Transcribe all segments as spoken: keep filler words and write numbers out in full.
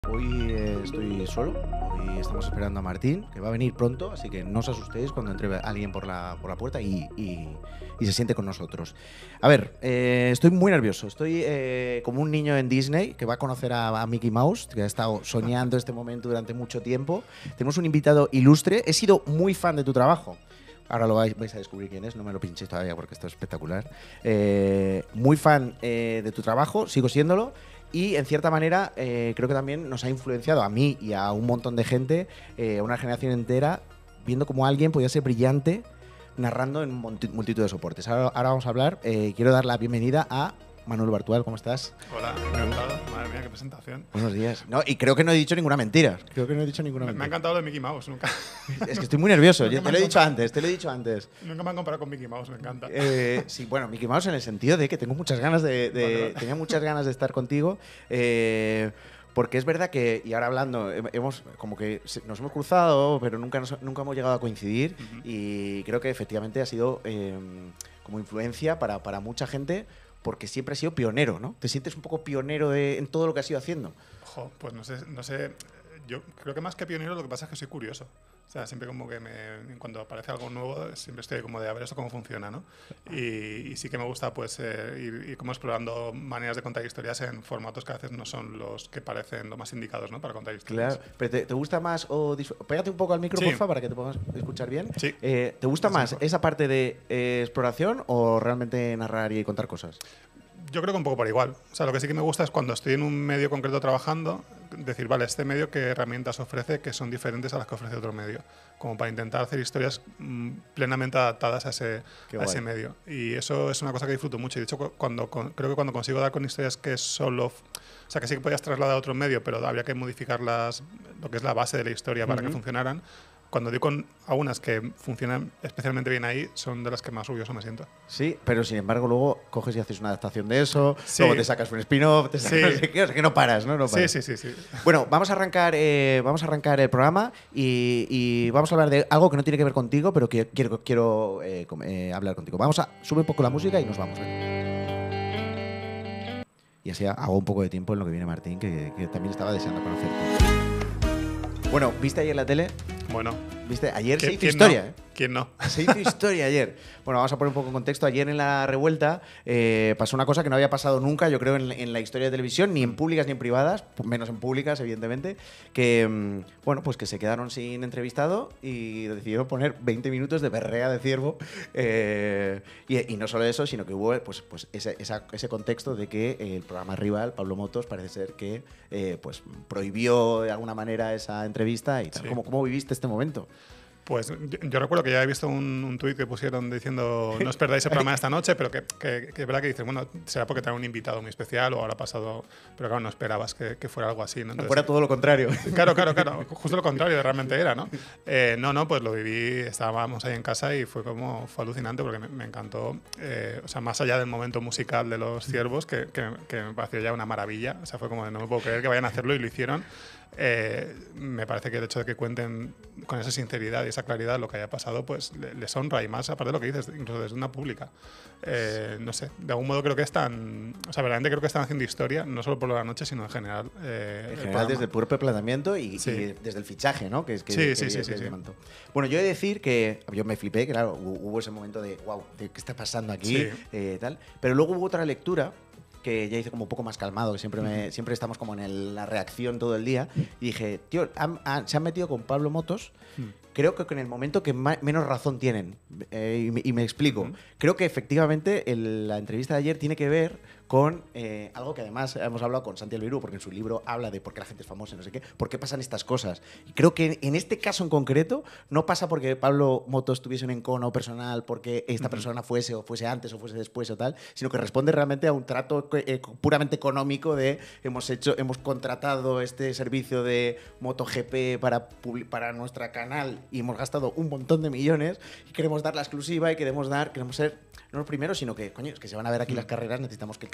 Hoy eh, estoy solo, hoy estamos esperando a Martín, que va a venir pronto, así que no os asustéis cuando entre alguien por la, por la puerta y, y, y se siente con nosotros. A ver, eh, estoy muy nervioso, estoy eh, como un niño en Disney que va a conocer a, a Mickey Mouse, que ha estado soñando este momento durante mucho tiempo. Tenemos un invitado ilustre, he sido muy fan de tu trabajo. Ahora lo vais, vais a descubrir quién es, no me lo pinchéis todavía porque esto es espectacular. Eh, muy fan eh, de tu trabajo, sigo siéndolo. Y en cierta manera eh, creo que también nos ha influenciado a mí y a un montón de gente, eh, a una generación entera, viendo cómo alguien podía ser brillante narrando en multitud de soportes. Ahora, ahora vamos a hablar, eh, quiero dar la bienvenida a Manuel Bartual, ¿cómo estás? Hola, encantado. Madre mía, qué presentación. Buenos días. No, y creo que no he dicho ninguna mentira. Creo que no he dicho ninguna me, mentira. me ha encantado lo de Mickey Mouse, nunca. Es que estoy muy nervioso. Yo te lo he dicho antes, te lo he dicho antes. Nunca me han comparado con Mickey Mouse, me encanta. Eh, sí, bueno, Mickey Mouse en el sentido de que tengo muchas ganas de, de Vale, vale. tenía muchas ganas de estar contigo. Eh, Porque es verdad que, y ahora hablando, hemos como que nos hemos cruzado, pero nunca, nos, nunca hemos llegado a coincidir. Uh-huh. Y creo que efectivamente ha sido eh, como influencia para, para mucha gente, porque siempre has sido pionero, ¿no? ¿Te sientes un poco pionero de, en todo lo que has ido haciendo? Ojo, pues no sé, no sé. Yo creo que más que pionero lo que pasa es que soy curioso. O sea, siempre como que me, cuando aparece algo nuevo, siempre estoy como de a ver esto cómo funciona, ¿no? Y, y sí que me gusta pues eh, ir, ir como explorando maneras de contar historias en formatos que a veces no son los que parecen los más indicados, ¿no? Para contar historias. Claro, pero ¿te, te gusta más o pégate un poco al micro, sí. porfa, para que te puedas escuchar bien? Sí. Eh, ¿Te gusta es más mejor. esa parte de eh, exploración o realmente narrar y contar cosas? Yo creo que un poco por igual. O sea, lo que sí que me gusta es cuando estoy en un medio concreto trabajando, decir, vale, este medio qué herramientas ofrece que son diferentes a las que ofrece otro medio, como para intentar hacer historias mmm, plenamente adaptadas a ese, a ese medio. Y eso es una cosa que disfruto mucho. Y de hecho, cuando, con, creo que cuando consigo dar con historias que solo... O sea, que sí que podías trasladar a otro medio, pero habría que modificar las, lo que es la base de la historia para uh-huh. que funcionaran. Cuando digo con algunas que funcionan especialmente bien ahí, son de las que más orgulloso me siento. Sí, pero sin embargo luego coges y haces una adaptación de eso, sí. luego te sacas un spin-off, te sacas sí. no sé qué, o sea que no paras, ¿no? no paras. Sí, sí, sí, sí. Bueno, vamos a arrancar, eh, vamos a arrancar el programa y, y vamos a hablar de algo que no tiene que ver contigo, pero que quiero, quiero eh, eh, hablar contigo. Vamos a subir un poco la música y nos vamos. ¿eh? Y así hago un poco de tiempo en lo que viene Martín, que, que también estaba deseando conocerte. Bueno, ¿viste ayer la tele? Bueno. ¿Viste? Ayer se hizo ¿quién historia, no? ¿eh? ¿Quién no? Se hizo historia ayer. Bueno, vamos a poner un poco en contexto. Ayer en La Revuelta eh, pasó una cosa que no había pasado nunca, yo creo, en, en la historia de televisión, ni en públicas ni en privadas, menos en públicas, evidentemente, que, bueno, pues que se quedaron sin entrevistado y decidieron poner veinte minutos de berrea de ciervo. Eh, y, y no solo eso, sino que hubo pues, pues ese, esa, ese contexto de que el programa rival, Pablo Motos, parece ser que eh, pues prohibió de alguna manera esa entrevista y tal. Sí. ¿Cómo, ¿Cómo viviste este momento? Pues yo, yo recuerdo que ya he visto un, un tuit que pusieron diciendo no os perdáis el programa de esta noche, pero que, que, que es verdad que dices, bueno, será porque trae un invitado muy especial o habrá pasado, pero claro, no esperabas que, que fuera algo así, ¿no? Entonces, fuera todo lo contrario. Claro, claro, claro, justo lo contrario realmente era, ¿no? Eh, no, no, pues lo viví, estábamos ahí en casa y fue como, fue alucinante porque me, me encantó, eh, o sea, más allá del momento musical de los ciervos, que, que, que me pareció ya una maravilla, o sea, fue como, de, no me puedo creer que vayan a hacerlo y lo hicieron. Eh, me parece que el hecho de que cuenten con esa sinceridad y esa claridad lo que haya pasado, pues les le honra y más, aparte de lo que dices, incluso desde una pública. Eh, no sé, de algún modo creo que están, o sea, verdaderamente creo que están haciendo historia, no solo por la noche, sino en general. Eh, en general, el desde el propio planteamiento y, sí. y desde el fichaje, ¿no? Que es que, sí, que, sí, que, sí, que sí, sí. Bueno, yo he de decir que yo me flipé, que claro, hubo ese momento de, wow, ¿qué está pasando aquí? Sí. Eh, tal. Pero luego hubo otra lectura que ya hice como un poco más calmado, que siempre, me, siempre estamos como en el, la reacción todo el día, y dije, tío, han, han, se han metido con Pablo Motos, creo que en el momento que más, menos razón tienen, eh, y, me, y me explico, uh-huh. creo que efectivamente el, la entrevista de ayer tiene que ver con eh, algo que además hemos hablado con Santi Albirú, porque en su libro habla de por qué la gente es famosa y no sé qué, por qué pasan estas cosas. Y creo que en, en este caso en concreto no pasa porque Pablo Motos tuviese un encono personal, porque esta uh-huh. persona fuese o fuese antes o fuese después o tal, sino que responde realmente a un trato eh, puramente económico de hemos hecho, hemos contratado este servicio de MotoGP para, para nuestro canal y hemos gastado un montón de millones y queremos dar la exclusiva y queremos dar, queremos ser no los primeros, sino que, coño, es que se van a ver aquí uh-huh. las carreras, necesitamos que el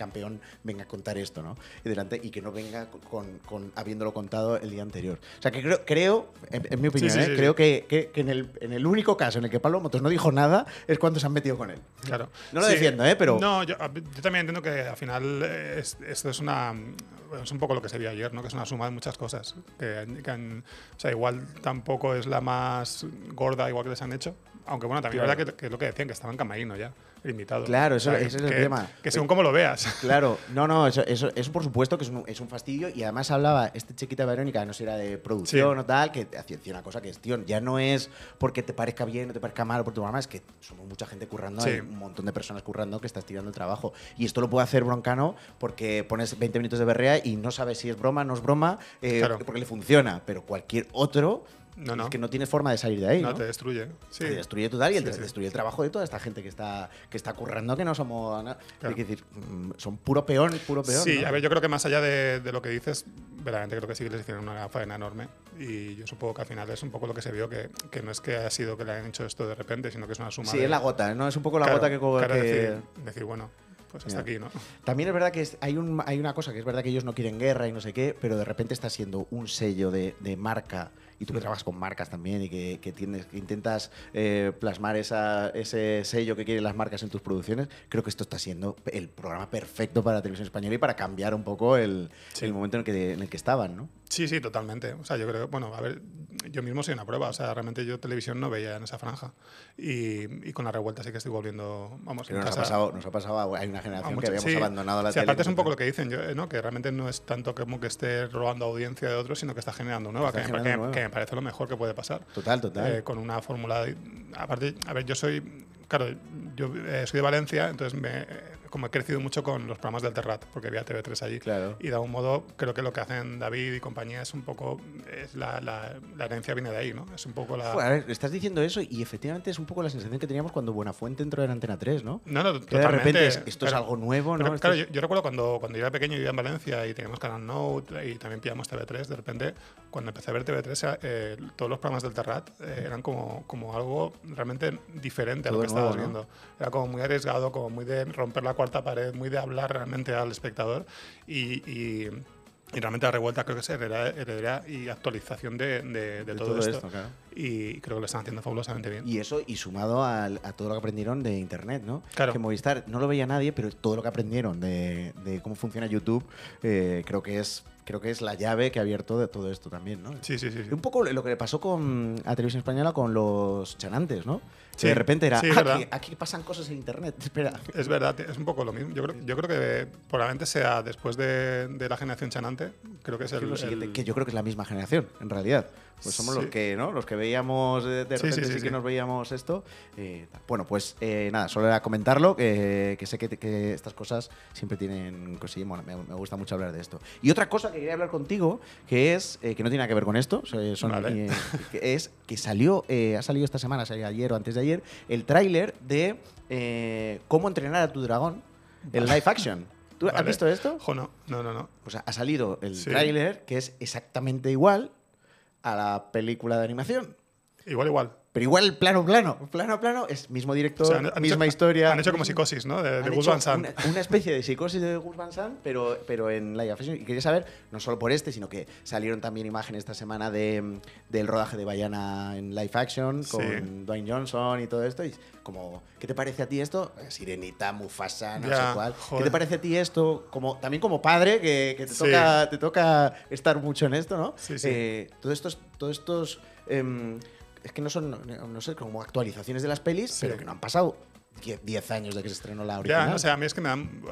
campeón venga a contar esto, ¿no? Y, delante, y que no venga con, con habiéndolo contado el día anterior. O sea, que creo, creo en, en mi opinión, sí, sí, ¿eh? sí, creo sí. que, que, que en, el, en el único caso en el que Pablo Motos no dijo nada es cuando se han metido con él. Claro. No lo Sí. defiendo, ¿eh? Pero... No, yo, yo también entiendo que al final eh, es, esto es una... Es un poco lo que se vio ayer, ¿no? Que es una suma de muchas cosas. Que, que han, o sea, igual tampoco es la más gorda igual que les han hecho. Aunque bueno, también Claro. es verdad que, que es lo que decían, que estaba en camerino ya, el invitado. Claro, eso- O sea, ese es el que- tema. Que según cómo lo veas. Claro, no, no, eso, eso, eso por supuesto que es un, es un fastidio. Y además hablaba este chiquita Verónica, no sé si era de producción Sí. o tal, que hacía hacía una cosa que es, tío, ya no es porque te parezca bien o te parezca mal o por tu mamá, es que somos mucha gente currando, Sí. hay un montón de personas currando que estás tirando el trabajo. Y esto lo puede hacer Broncano porque pones veinte minutos de berrea y no sabes si es broma, no es broma, eh, Claro. porque le funciona. Pero cualquier otro No, no. es que no tienes forma de salir de ahí, No, ¿no? te destruye. Sí. Te destruye total y el- Sí, sí. destruye el trabajo de toda esta gente que está, que está currando, que no somos. na- Claro. Hay que decir, mm, son puro peón, puro peón. Sí, ¿no? a ver, yo creo que más allá de, de lo que dices, verdaderamente creo que sí que les hicieron una faena enorme. Y yo supongo que al final es un poco lo que se vio, que, que no es que haya sido que le hayan hecho esto de repente, sino que es una suma Sí, de... es la gota, ¿no? Es un poco la Claro, gota que. co- claro, que- decir, decir, bueno, pues hasta Ya. aquí, ¿no? También es verdad que es- hay, un, hay una cosa que es verdad que ellos no quieren guerra y no sé qué, pero de repente está siendo un sello de, de marca. Y tú que trabajas con marcas también y que, que, tienes, que intentas eh, plasmar esa, ese sello que quieren las marcas en tus producciones, creo que esto está siendo el programa perfecto para la televisión española y para cambiar un poco el, Sí. el momento en el, que, en el que estaban, ¿no? Sí, sí, totalmente. O sea, yo creo, bueno, a ver, yo mismo soy una prueba. O sea, realmente yo televisión no veía en esa franja. Y, y con la revuelta sí que estoy volviendo, vamos, Pero en nos ha, casa- pasado, nos ha pasado, hay una a generación mucho- que habíamos sí. abandonado la Sí, tele. aparte es un poco lo porque- que dicen, yo, eh, ¿no? Que realmente no es tanto como que esté robando audiencia de otros, sino que está generando nueva, Está que, me, pa- generando que- nueva. que me parece lo mejor que puede pasar. Total, total. Eh, con una fórmula. de- aparte, a ver, yo soy. Claro, yo eh, soy de Valencia, entonces me, eh, como he crecido mucho con los programas del Terrat, porque había T V tres allí. Claro. Y de algún modo, creo que lo que hacen David y compañía es un poco. Es la, la, la herencia viene de ahí, ¿no? Es un poco la. Joder, a ver, estás diciendo eso y efectivamente es un poco la sensación que teníamos cuando Buenafuente entró en Antena tres, ¿no? No, no, Que de totalmente. repente es- esto es Pero- algo nuevo, ¿no? Pero, Esto claro, es- yo, yo recuerdo cuando, cuando yo era pequeño y vivía en Valencia y teníamos Canal Note y también pillamos T V tres, de repente, cuando empecé a ver T V tres, eh, todos los programas del Terrat eh, eran como, como algo realmente diferente a Todo lo que nuevo, estabas ¿no? viendo. Era como muy arriesgado, como muy de romper la cuarta pared, muy de hablar realmente al espectador y, y, y realmente la revuelta creo que es heredera, heredera y actualización de, de- de de todo, esto. claro. Y creo que lo están haciendo fabulosamente bien. Y eso, y sumado al- a todo lo que aprendieron de Internet, ¿no? Claro. Que Movistar no lo veía nadie, pero todo lo que aprendieron de, de cómo funciona YouTube, eh, creo que es creo que es la llave que ha abierto de todo esto también, ¿no? Sí, sí, sí. sí. Un poco lo que le pasó con a Televisión Española con los chanantes, ¿no? Que Sí, de repente era, sí, es "Ah, verdad. aquí, aquí pasan cosas en Internet, espera. Es verdad, es un poco lo mismo. Yo creo, yo creo que probablemente sea después de, de la generación chanante, creo que es Que el, es lo siguiente, el- que yo creo que es la misma generación, en realidad. Pues somos Sí. los que, ¿no? Los que veíamos eh, de Sí, repente sí, sí, sí, que sí. nos veíamos esto. eh, tal. Bueno, pues eh, nada, solo era comentarlo, que, que sé que, que estas cosas siempre tienen cosillas. Bueno, me, me gusta mucho hablar de esto. Y otra cosa que quería hablar contigo, que es, eh, que no tiene nada que ver con esto, so- son, Vale. eh, que es que salió, eh, ha salido esta semana, salió ayer o antes de ayer, el tráiler de eh, cómo entrenar a tu dragón, el live action. ¿Tú has Vale. visto esto? Jo, no, no, no, no. Pues ha- ha salido el Sí. tráiler que es exactamente igual a la película de animación. Igual, igual. Pero igual plano, plano. Plano, plano. Es mismo director, O sea, han- han misma hecho- historia. Han hecho como mismo- psicosis, ¿no? De, de han Gus hecho Van Sant. Una, una especie de psicosis de Gus Van Sant, pero, pero en live action. Y quería saber, no solo por este, sino que salieron también imágenes esta semana de, del rodaje de Bayana en live action con Sí. Dwayne Johnson y todo esto. Y como, ¿qué te parece a ti esto? Sirenita, Mufasa, no Ya, sé cuál. ¿Qué joder. te parece a ti esto? Como, también como padre, que, que te, Sí. toca, te toca estar mucho en esto, ¿no? Sí, sí. Eh, todos estos... Todos estos em, es que no son, no, no sé, como actualizaciones de las pelis, Sí. pero que no han pasado diez años de que se estrenó la original. Ya, no sé, a mí es que me da,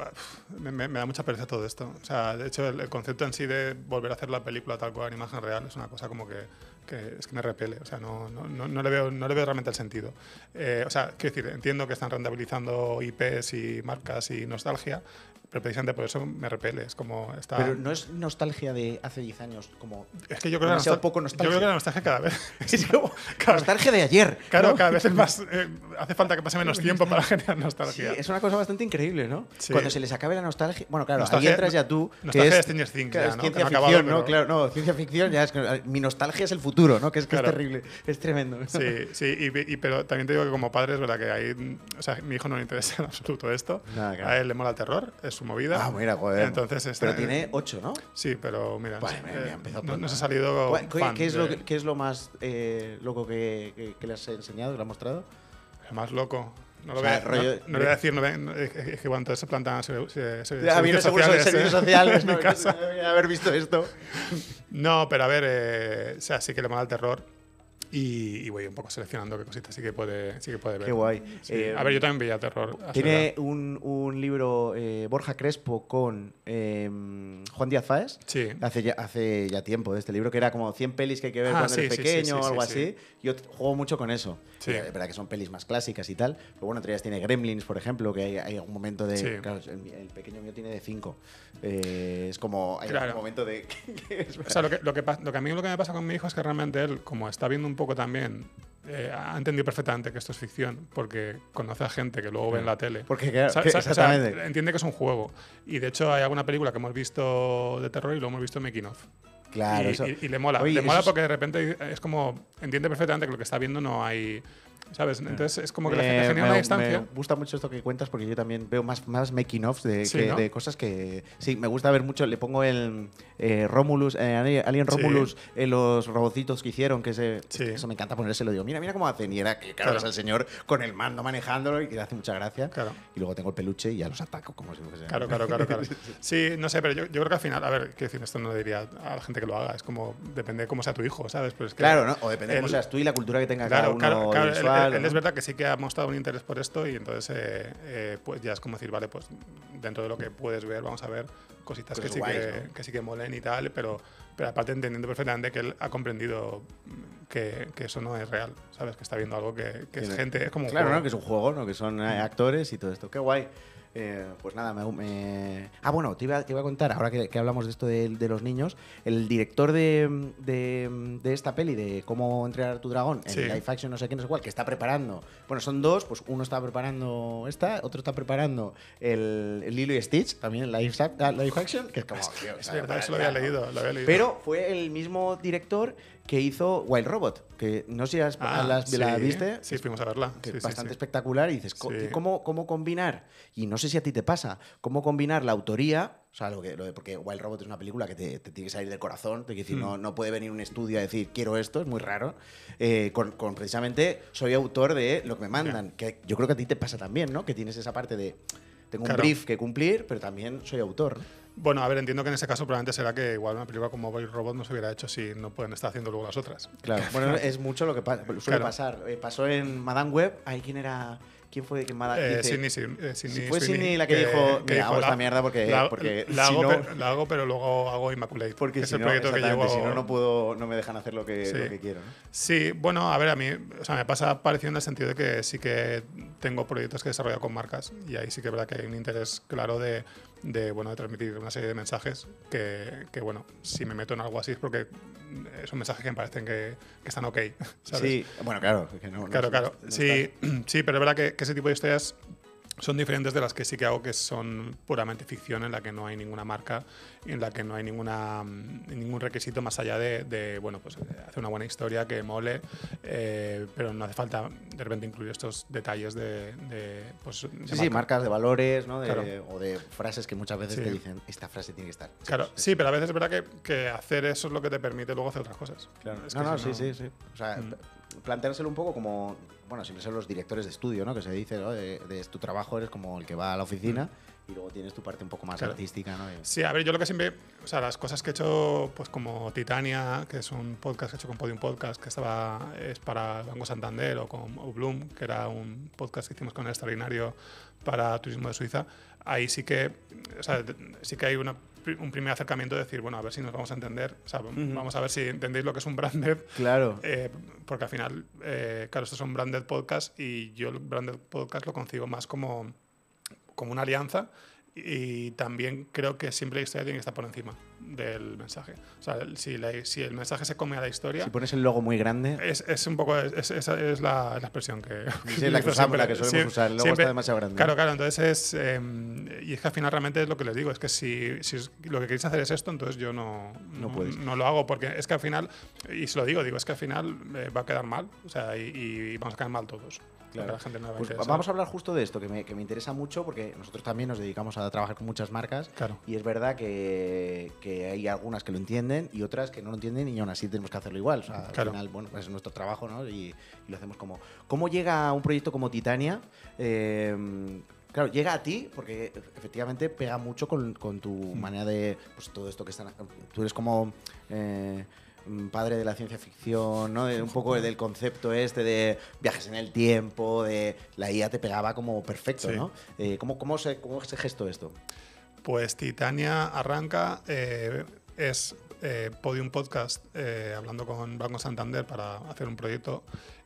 me, me- me da mucha pereza todo esto. O sea, de hecho, el, el concepto en sí de volver a hacer la película tal cual en imagen real es una cosa como que, que es que me repele. O sea, no, no, no, no le, veo, no le veo realmente el sentido. Eh, o sea, quiero decir, entiendo que están rentabilizando I Ps y marcas y nostalgia, pero precisamente por eso me repele. Es como está... Pero no es nostalgia de hace diez años, como es que yo creo, que la demasiado nostal- poco yo nostalgia. creo que la nostalgia cada vez... es como Cada- nostalgia de ayer. Claro, ¿no? cada vez es más... eh, hace falta que pase menos tiempo para generar Sí, nostalgia. es una cosa bastante increíble, ¿no? Sí. Cuando se les acabe la nostalgia. Bueno, claro, Nostalgia- ahí entras ya tú. Que nostalgia de es, Stranger Things claro, ya, es ¿no? ciencia Que no ha ficción, acabado, ¿no? pero- Claro, no, ciencia ficción ya es que mi nostalgia es el futuro, ¿no? Que es que Claro. es terrible, es tremendo. Sí, sí, y, y- pero también te digo que como padre es verdad que ahí, o sea, a mi hijo no le interesa en absoluto esto. Nada, claro. A él le mola el terror, es su movida. Ah, mira, joder. Entonces, está, pero tiene ocho, ¿no? Sí, pero mira, Vale, eh, mira, empezó no, pronto. no se ha salido ¿Qué, fan qué es, lo, de- que- qué es lo más eh, loco que, que- que le has enseñado, que le has mostrado? el más loco. No lo O sea, voy a, rollo- no, no lo voy a decir, no voy a- no, es que es que bueno, entonces se plantan se- se- se- A mí no servicios seguro sociales, servicios ¿eh? sociales, en mi no, casa. no debería haber visto esto. No, pero a ver, eh, o sea, sí que le mola el terror y, y voy un poco seleccionando qué cositas sí que puede, sí que puede ver. Qué guay. Sí. Eh, a ver, yo también veía terror. a su Tiene edad. un, un libro eh, Borja Crespo con eh, Juan Díaz Fáez. Sí. Hace ya, hace ya tiempo de este libro, que era como cien pelis que hay que ver Ah, cuando sí, eres sí, pequeño sí, o sí, algo sí, así. Yo t- juego mucho con eso. Sí. Y Es verdad que son pelis más clásicas y tal. Pero bueno, entre ellas tiene Gremlins, por ejemplo, que hay, hay algún momento de. Sí. Claro, el, el pequeño mío tiene de cinco. Eh, es como. Hay Claro. algún momento de. que es O sea, lo que, lo, que, pa- lo que a mí lo que me pasa con mi hijo es que realmente él, como está viendo un poco también, eh, ha entendido perfectamente que esto es ficción, porque conoce a gente que luego ve en la tele. Porque, claro, Sa- que- sa- o sea, exactamente. entiende que es un juego. Y de hecho hay alguna película que hemos visto de terror y lo hemos visto en making of. Claro, y, eso. y- y le mola. Oye, le eso mola es- porque de repente es como. Entiende perfectamente que lo que está viendo no hay. ¿Sabes? Entonces es como que le, Me- le genera me- una distancia. Me gusta mucho esto que cuentas porque yo también veo más, más making offs de, Sí, que- ¿no? de cosas que. Sí, me gusta ver mucho. Le pongo el eh, Romulus, eh, Alien Sí. Romulus, eh, los robocitos que hicieron, que ese, Sí. eso me encanta ponérselo. Digo, mira, mira cómo hacen. Y era que, claro, Claro. es el señor con el mando manejándolo y que le hace mucha gracia. Claro. Y luego tengo el peluche y ya los ataco como si fuese. Claro, claro, claro, claro. Sí, no sé, pero yo, yo creo que al final, a ver, quiero decir, esto no le diría a la gente que lo haga, es como, depende de cómo sea tu hijo, ¿sabes? Pero es que Claro, ¿no? O depende de cómo el- seas tú y la cultura que tenga cada Claro, uno claro, claro, él- visual. él, él ¿no? es verdad que sí que ha mostrado un interés por esto y entonces eh, eh, pues ya es como decir, vale, pues dentro de lo que puedes ver, vamos a ver cositas Cosas que, sí guays, que, ¿no? que sí que molen y tal, pero, pero aparte entendiendo perfectamente que él ha comprendido que, que eso no es real, ¿sabes? Que está viendo algo que, que es Sí. gente, es como un Claro, juego. ¿no? Que es un juego, ¿no? Que son eh, actores y todo esto. Qué guay. Eh, pues nada, me, me- Ah, bueno, te iba, te iba a contar, ahora que, que hablamos de esto de, de los niños, el director de, de- de esta peli, de Cómo entrenar a tu dragón, en Sí. live action, no sé qué, no sé cuál, que está preparando. Bueno, son dos, pues uno está preparando esta, otro está preparando el, el Lilo y Stitch, también en live, sa- ah, live action, que es como. tío, o Es sea, verdad, eso lo ya, había ¿no? leído, lo había leído. Pero fue el mismo director que hizo Wild Robot, que no sé si has- Ah, las- la sí, viste. Sí, fuimos a verla. Que Sí, es sí, bastante sí. espectacular y dices, co- Sí. ¿cómo, ¿cómo combinar? Y no sé si a ti te pasa, ¿cómo combinar la autoría? O sea, lo que, lo de- porque Wild Robot es una película que te, te tiene que salir del corazón, te quiere decir, Hmm. no, no puede venir un estudio a decir, quiero esto, es muy raro. Eh, con, con precisamente, soy autor de lo que me mandan, que yo creo que a ti te pasa también, ¿no? Que tienes esa parte de, tengo un Claro. brief que cumplir, pero también soy autor. Bueno, a ver, entiendo que en ese caso probablemente será que igual una película como Boy Robot no se hubiera hecho si no pueden estar haciendo luego las otras. Claro, bueno, es mucho lo que pa- suele Claro. pasar. Eh, pasó en Madame Web, ahí quién era, quién fue que Madame Eh, dice- Sidney, Sweeney- eh, Sidney Si fue Sweeney, Sidney la que dijo, que "Mira, hago esta la- mierda porque- la, porque la si hago, no- pero, la hago, pero luego hago Immaculate. Porque que es si el no, proyecto que llevo. exactamente, si no, no puedo, no me dejan hacer lo que, Sí. lo que quiero. ¿no? Sí, bueno, a ver, a mí o sea, me pasa parecido en el sentido de que sí que tengo proyectos que he desarrollado con marcas y ahí sí que es verdad que hay un interés claro de, de, bueno, de transmitir una serie de mensajes que, que, bueno, si me meto en algo así es porque son mensajes que me parecen que, que están ok, ¿sabes? Sí, bueno, claro. que no- no- Claro, claro. no Sí, sí, pero es verdad que, que ese tipo de historias son diferentes de las que sí que hago, que son puramente ficción, en la que no hay ninguna marca, en la que no hay ninguna, mm, ningún requisito más allá de, de, bueno, pues hacer una buena historia que mole, eh, pero no hace falta de repente incluir estos detalles de, de, pues, de Sí, sí, marca. marcas de valores, ¿no? De- Claro. O de frases que muchas veces Sí. te dicen, esta frase tiene que estar. Claro, sí, pero a veces es verdad que, que hacer eso es lo que te permite luego hacer otras cosas. Claro. Es No, que no, si sí, sí, sí. O sea, Mm. planteárselo un poco como, bueno, siempre son los directores de estudio, ¿no? Que se dice, ¿no? De, de tu trabajo eres como el que va a la oficina y luego tienes tu parte un poco más Claro. artística, ¿no? Y- Sí, a ver, yo lo que siempre, o sea, las cosas que he hecho, pues como Titania, que es un podcast que he hecho con Podium Podcast, que estaba, es para Banco Santander, o con o Bloom, que era un podcast que hicimos con el Extraordinario para Turismo de Suiza, ahí sí que, o sea, sí que hay una, un primer acercamiento de decir, bueno, a ver si nos vamos a entender, o sea, vamos a ver si entendéis lo que es un branded, Claro. eh, porque al final, eh, claro, estos son branded podcasts y yo el branded podcast lo concibo más como como una alianza y también creo que siempre la historia tiene que estar por encima del mensaje. O sea, si, la, si el mensaje se come a la historia... Si pones el logo muy grande... Es, es un poco... Es, esa es la, la expresión que... Sí, la que, usamos, la que solemos siempre, usar. El logo siempre, está demasiado grande. Claro, claro. Entonces es... Eh, y es que al final realmente es lo que les digo. Es que si, si lo que queréis hacer es esto, entonces yo no, no, no, no lo hago. Porque es que al final... Y se lo digo, digo, es que al final eh, va a quedar mal. O sea, y, y vamos a quedar mal todos. Claro. La gente no pues vamos a hablar justo de esto, que me, que me interesa mucho, porque nosotros también nos dedicamos a trabajar con muchas marcas. Claro. Y es verdad que, que hay algunas que lo entienden y otras que no lo entienden, y aún así tenemos que hacerlo igual. O sea, claro. Al final, bueno, pues es nuestro trabajo, ¿no? Y, y lo hacemos como... ¿Cómo llega un proyecto como Titania? Eh, Claro, llega a ti porque efectivamente pega mucho con, con tu mm. manera de... Pues todo esto que están... Tú eres como... Eh, padre de la ciencia ficción, ¿no? De un poco del concepto este de viajes en el tiempo, de la I A te pegaba como perfecto, sí. ¿no? Eh, ¿cómo, cómo, se, ¿Cómo se gestó esto? Pues Titania arranca, eh, es eh, Podium Podcast, eh, hablando con Banco Santander para hacer un proyecto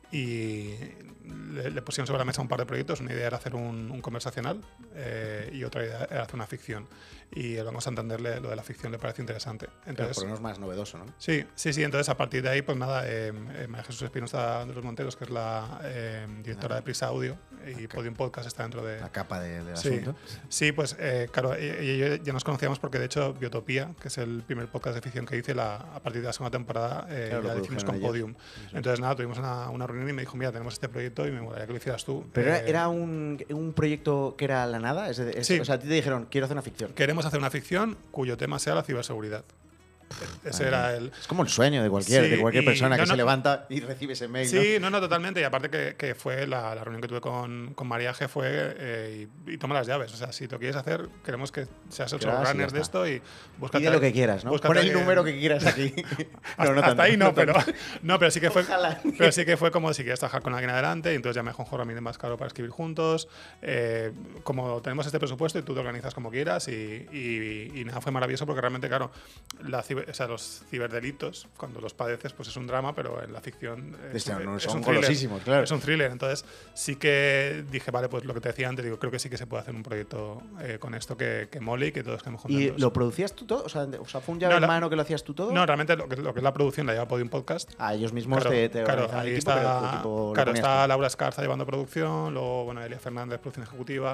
y le, le pusieron sobre la mesa un par de proyectos. Una idea era hacer un, un conversacional eh, y otra idea era hacer una ficción. Y el Banco Santander, le, lo de la ficción le parece interesante. Entonces, claro, por lo menos más novedoso, ¿no? Sí, sí, sí. Entonces, a partir de ahí, pues nada, eh, eh, María Jesús Espinosa de los Monteros, que es la eh, directora ah, de Prisa Audio, y okay. Podium Podcast está dentro de... La capa de, del sí, asunto. Sí, pues eh, claro, y, y yo ya nos conocíamos porque de hecho Biotopía, que es el primer podcast de ficción que hice, la, a partir de la segunda temporada eh, claro, ya lo hicimos con ellos. Podium. Eso. Entonces nada, tuvimos una, una reunión y me dijo, mira, tenemos este proyecto y me molaría que lo hicieras tú. ¿Pero eh, era un, un proyecto que era la nada? Es, es, sí. O sea, a ti te dijeron, quiero hacer una ficción. Queremos hacer una ficción cuyo tema sea la ciberseguridad. Ese era el... Es como el sueño de cualquier, sí, de cualquier persona y, que no, se no, levanta y recibe ese mail. Sí, no, no, no totalmente. Y aparte que, que fue la, la reunión que tuve con, con Mariaje fue eh, y, y toma las llaves. O sea, si lo quieres hacer, queremos que seas el showrunner de esto y búscate... Pide lo que quieras, ¿no? Pon el que, número que quieras aquí. hasta, no, no hasta ahí no, no pero, no, pero sí que fue pero sí que fue como si quieres trabajar con alguien adelante y entonces llamé a Juanjo Ramírez Mascaro para escribir juntos. Eh, como tenemos este presupuesto y tú te organizas como quieras y, y, y nada, fue maravilloso porque realmente, claro, la ciber, o sea, los ciberdelitos, cuando los padeces, pues es un drama, pero en la ficción es, un, no, es son un thriller, golosísimos, claro. Es un thriller. Entonces sí que dije, vale, pues lo que te decía antes, digo, creo que sí que se puede hacer un proyecto eh, con esto que, que mole y que todos quedemos contentos. ¿Y lo producías tú todo? O sea, o sea ¿fue un llave no, en mano que lo hacías tú todo? No, realmente lo que, lo que es la producción la lleva Podium Podcast. Ah, ellos mismos claro, te, te claro, ahí equipo, está, tipo, claro, está Laura Escarza llevando producción, luego, bueno, Elia Fernández, producción ejecutiva,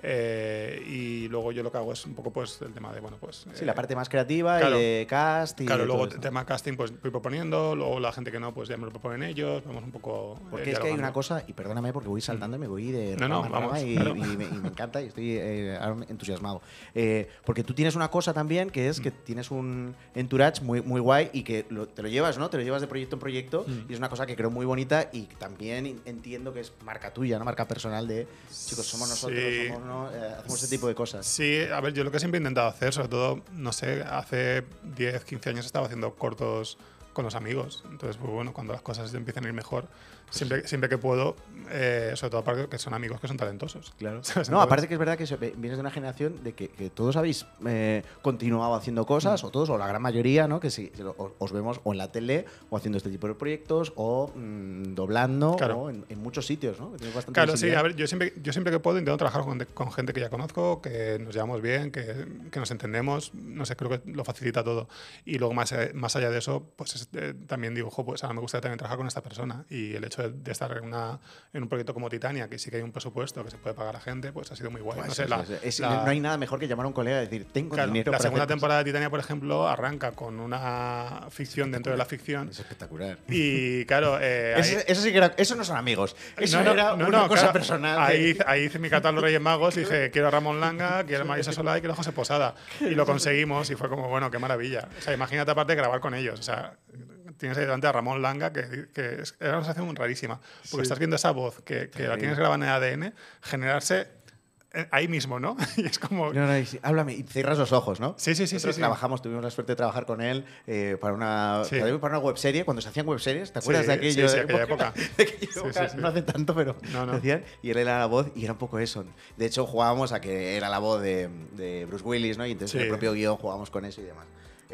eh, y luego yo lo que hago es un poco, pues, el tema de, bueno, pues... Sí, eh, la parte más creativa claro, y de cast y claro, de luego todo el tema casting, pues voy proponiendo, luego la gente que no, pues ya me lo proponen ellos, vamos un poco... Porque eh, es que hay una cosa, y perdóname porque voy saltando y me voy de no, no, rama, vamos, rama y, claro. y, me, y me encanta y estoy eh, entusiasmado. Eh, porque tú tienes una cosa también que es que mm. tienes un entourage muy, muy guay y que lo, te lo llevas, ¿no? Te lo llevas de proyecto en proyecto mm. y es una cosa que creo muy bonita y también entiendo que es marca tuya, ¿no? Marca personal de, chicos, somos nosotros, sí. somos, ¿no? eh, hacemos ese tipo de cosas. Sí, a ver, yo lo que siempre he intentado hacer, sobre todo, no sé, hace diez, quince años estaba haciendo cortos con los amigos. Entonces, pues bueno, cuando las cosas empiezan a ir mejor, siempre, siempre que puedo, eh, sobre todo porque que son amigos que son talentosos. Claro. No, aparte que es verdad que vienes de una generación de que, que todos habéis eh, continuado haciendo cosas, mm. o todos, o la gran mayoría, ¿no? Que sí, os vemos o en la tele, o haciendo este tipo de proyectos, o mmm, doblando, claro. o en, en muchos sitios, ¿no? Que bastante claro, sí, a ver, yo siempre, yo siempre que puedo intento trabajar con, con gente que ya conozco, que nos llevamos bien, que, que nos entendemos, no sé, creo que lo facilita todo. Y luego, más, más allá de eso, pues es, eh, también digo, jo, pues ahora me gustaría también trabajar con esta persona. Y el hecho de, de estar en, una, en un proyecto como Titania, que sí que hay un presupuesto que se puede pagar a gente, pues ha sido muy guay. Pues no, sé, es, la, es, la, no hay nada mejor que llamar a un colega y decir, tengo claro, dinero la para segunda hacer temporada de Titania, por ejemplo, arranca con una ficción dentro de la ficción. Es espectacular. Y claro... Eh, eso, ahí, eso sí que era, eso no son amigos. Eso no, no, era no, una no, cosa claro, personal. Ahí, ahí hice mi carta a los Reyes Magos y dije, quiero a Ramón Langa, quiero a Marisa Solá y quiero a José Posada. Y lo conseguimos y fue como, bueno, qué maravilla. O sea, imagínate aparte de grabar con ellos. O sea, tienes ahí delante a Ramón Langa, que, que es, era una sensación rarísima. Porque sí. estás viendo esa voz que, que la tienes grabada en el A D N, generarse ahí mismo, ¿no? Y es como... No, no, y sí, háblame y cierras los ojos, ¿no? Sí, sí, sí. sí, sí. Trabajamos, tuvimos la suerte de trabajar con él eh, para, una, sí. para una webserie, cuando se hacían webseries, ¿te acuerdas sí, de aquello? Sí, sí, de aquella época. De aquella época sí, sí, sí. No hace tanto, pero no, no. decían, y él era la voz y era un poco eso. De hecho, jugábamos a que era la voz de, de Bruce Willis, ¿no? Y entonces sí. en el propio guión jugábamos con eso y demás.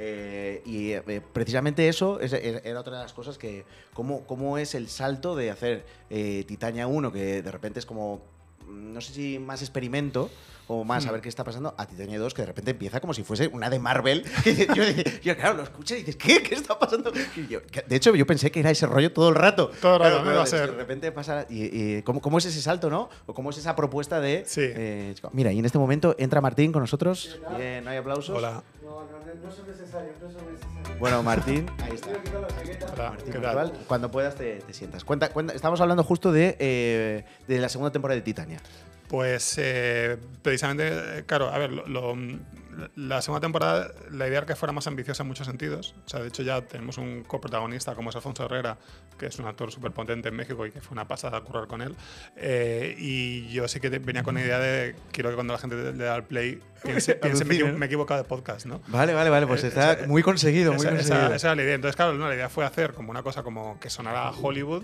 Eh, y eh, precisamente eso es, era otra de las cosas que... Cómo, cómo es el salto de hacer eh, Titania uno, que de repente es como... No sé si más experimento, o más a ver qué está pasando, a Titania dos, que de repente empieza como si fuese una de Marvel. Que yo, yo, claro, lo escuchas y dices, ¿qué? ¿Qué está pasando? Y yo, de hecho, yo pensé que era ese rollo todo el rato. Todo el rato, claro, no iba a ser. De repente pasa. Y, y ¿cómo, ¿Cómo es ese salto, no? O cómo es esa propuesta de. Sí. Eh, mira, y en este momento entra Martín con nosotros. Bien, ¿no hay aplausos? Hola. No, no, no son necesarios, no son necesarios. Bueno, Martín, ahí está. Hola, Martín ¿qué Portugal, tal? cuando puedas te, te sientas. Cuenta, cuenta, estamos hablando justo de, eh, de la segunda temporada de Titania. Pues eh, precisamente, claro, a ver, lo, lo, la segunda temporada, la idea era que fuera más ambiciosa en muchos sentidos. O sea, de hecho ya tenemos un coprotagonista como es Alfonso Herrera, que es un actor súper potente en México y que fue una pasada currar con él. Eh, y yo sí que venía con la idea de, quiero que cuando la gente le da al play piense, piense me, me he equivocado de podcast, ¿no? Vale, vale, vale, pues Eh, está esa- muy conseguido, muy esa, conseguido. Esa, esa era la idea. Entonces, claro, no, la idea fue hacer como una cosa como que sonara a Hollywood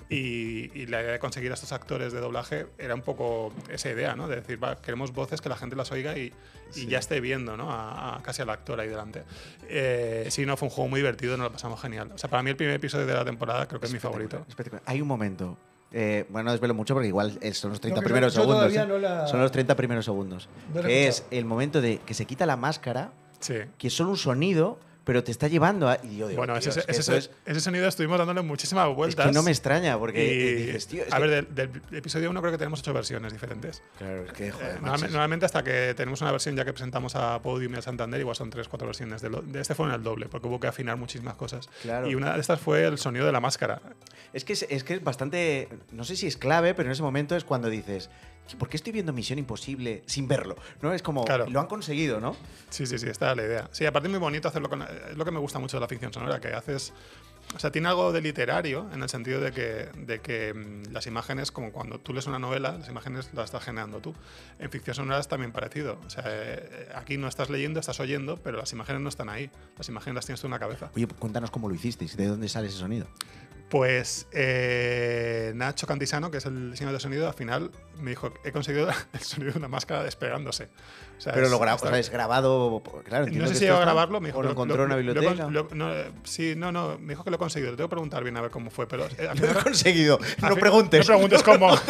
y, y la idea de conseguir a estos actores de doblaje era un poco esa idea, ¿no? De decir, va, queremos voces que la gente las oiga y, y Sí. ya esté viendo, ¿no? A, a casi al actor ahí delante. Eh, sí, no, fue un juego muy divertido, nos lo pasamos genial. O sea, para mí el primer episodio de la temporada creo que es mi favorito. Espectacular. Hay un momento. Eh, bueno, no desvelo mucho porque igual eh, son los treinta No, que yo- primeros yo segundos. todavía eh. no la- Son los treinta primeros segundos. No la he que es escuchado. el momento de que se quita la máscara, Sí. que es solo un sonido, pero te está llevando a. Y yo digo, Bueno, tío, ese, es que ese, eso ese, ese sonido estuvimos dándole muchísimas es vueltas. que no me extraña porque Y, eh, dices, tío, es a que- ver, del, del episodio uno creo que tenemos ocho versiones diferentes. Claro, es que, joder, Eh, macho, normalme- es- normalmente hasta que tenemos una versión ya que presentamos a Podium y a Santander, igual son tres, cuatro versiones. De, lo- de este fueron el doble, porque hubo que afinar muchísimas cosas. Claro. Y una de estas fue el sonido de la máscara. Es que es, es que es bastante. No sé si es clave, pero en ese momento es cuando dices. ¿Por qué estoy viendo Misión Imposible sin verlo? ¿No? Es como. Claro. Lo han conseguido, ¿no? Sí, sí, sí, esta era la idea. Sí, aparte es muy bonito hacerlo con... Es lo que me gusta mucho de la ficción sonora, que haces... O sea, tiene algo de literario en el sentido de que, de que mm, las imágenes, como cuando tú lees una novela, las imágenes las estás generando tú. En ficción sonora es también parecido. O sea, eh, aquí no estás leyendo, estás oyendo, pero las imágenes no están ahí. Las imágenes las tienes tú en la cabeza. Oye, cuéntanos cómo lo hicisteis, de dónde sale ese sonido. Pues eh, Nacho Cantisano, que es el diseñador de sonido, al final me dijo, he conseguido el sonido de una máscara despegándose. O sea, Pero es- lo grabó, está- o sea, es grabado. Claro, entiendo no sé que si esto llegó a está- grabarlo, me dijo o lo que encontró en una lo- lo- biblioteca. lo- no, eh, sí, no, no, me dijo que lo he conseguido. Le tengo que preguntar bien a ver cómo fue, pero eh, al Lo he final- conseguido. al No fin- preguntes. No preguntes cómo. O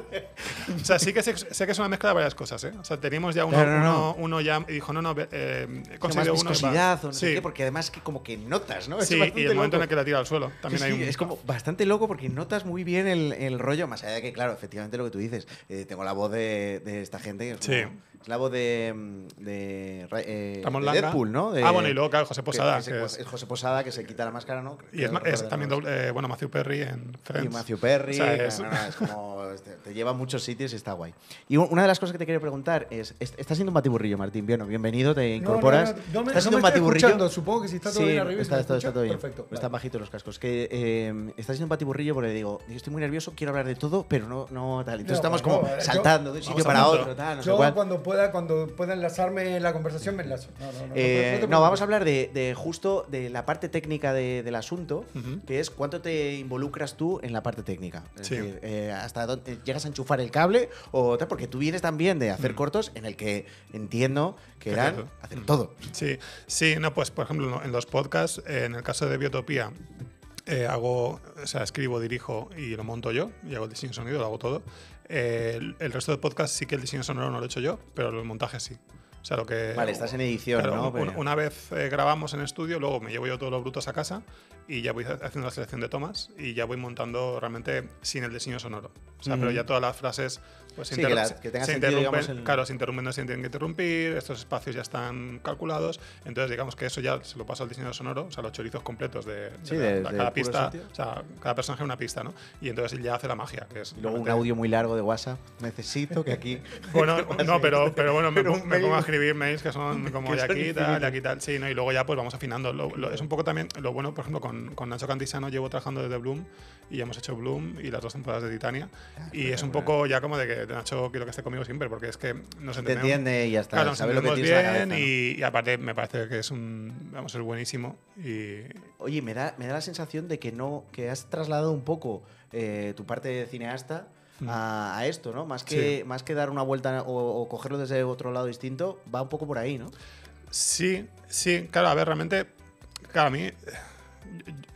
sea, sí que sé, sé que es una mezcla de varias cosas, ¿eh? O sea, teníamos ya uno, Claro, no, no. uno, uno ya y dijo, no, no, ve- eh, he Más conseguido uno. y va. viscosidad o no sé Sí, qué, porque además que como que notas, ¿no? Es sí, y bastante el momento loco. en el que la tira al suelo. También Sí, hay sí, un, es como bastante loco porque notas muy bien el, el rollo, más allá de que, claro, efectivamente lo que tú dices, eh, tengo la voz de, de esta gente, que es, Sí. como- es la voz de, mm, de, Ra- eh, Ramón de Langa. Deadpool, ¿no? De- Ah, bueno, y luego, claro, José que- Posada. que se- que es- es José Posada que se quita la máscara, ¿no? y es, Creo ma- es recordar. también doble- eh, bueno, Matthew Perry en Friends. Y Matthew Perry, O sea, que- es- no, no, es como te, te lleva a muchos sitios y está guay. Y u- una de las cosas que te quiero preguntar es, est- ¿estás siendo un batiburrillo, Martín? Bien, bienvenido, te incorporas. No, no, no, no me, ¿Estás no siendo me un estoy batiburrillo? escuchando, supongo que si está todo Sí, bien arriba. está, ¿se me está, escucha? está todo bien. Perfecto. Están vale. bajitos los cascos. Que eh, estás siendo un batiburrillo porque digo, digo, estoy muy nervioso, quiero hablar de todo, pero no, no tal. Entonces No, estamos bueno, como no, yo- saltando de un sitio vamos para hablando. otro, tal, no sé Yo cuál. cuando pueda, cuando pueda enlazarme en la conversación me enlazo. No, no, no, no, Eh, no te no, vamos preocupes. a hablar de, de justo de la parte técnica de- del asunto, Ujú. que es cuánto te involucras tú en la parte técnica. Es Sí. decir, eh, hasta dónde llegas a enchufar el cable o tal, porque tú vienes también de hacer Mm. cortos en el que entiendo que Hacer eran todo. hacer Mm. todo. Sí, sí, no, pues por ejemplo, en los podcasts, eh, en el caso de Biotopía, eh, hago, o sea, escribo, dirijo y lo monto yo, y hago el diseño de sonido, lo hago todo. Eh, el, el resto de podcasts sí que el diseño sonoro no lo he hecho yo, pero el montaje sí. O sea, lo que. Vale, estás en edición, Claro, ¿no? un- Pero- Una vez eh, grabamos en estudio, luego me llevo yo todos los brutos a casa y ya voy haciendo la selección de tomas y ya voy montando realmente sin el diseño sonoro. O sea, Ujú. pero ya todas las frases pues, se Sí, interru- que la- que tenga se sentido, interrumpen. digamos, el- Claro, se interrumpen, no se tienen que interrumpir, estos espacios ya están calculados. Entonces, digamos que eso ya se lo paso al diseñador sonoro, o sea, los chorizos completos de, de Sí, la- de- la- de cada puro pista. sitio. O sea, cada personaje una pista, ¿no? Y entonces él ya hace la magia, que es. Y luego un realmente- audio muy largo de WhatsApp. Necesito que aquí. Bueno, no, pero, pero bueno, me, Pero pongo- un me pongo a mail. escribir mails que son como Que de son aquí, tal, de infinitos. aquí, tal. Sí, ¿no? Y luego ya pues vamos afinando. Lo- lo- es un poco también lo bueno, por ejemplo, con, con Nacho Cantisano llevo trabajando desde Bloom y ya hemos hecho Bloom y las dos temporadas de Titania. Ah, Y es un poco ya como de que Nacho quiero que esté conmigo siempre, porque es que nos Te entendemos. entiende y ya está. Claro, nos sabe lo que entendemos tienes en la bien cabeza, ¿no? y, y aparte me parece que es un. Vamos, es buenísimo. Y. Oye, me da, me da la sensación de que no, que has trasladado un poco eh, tu parte de cineasta Mm. a, a esto, ¿no? Más que, Sí. más que dar una vuelta o, o cogerlo desde otro lado distinto, va un poco por ahí, ¿no? Sí, sí, claro, a ver, realmente, claro, a mí,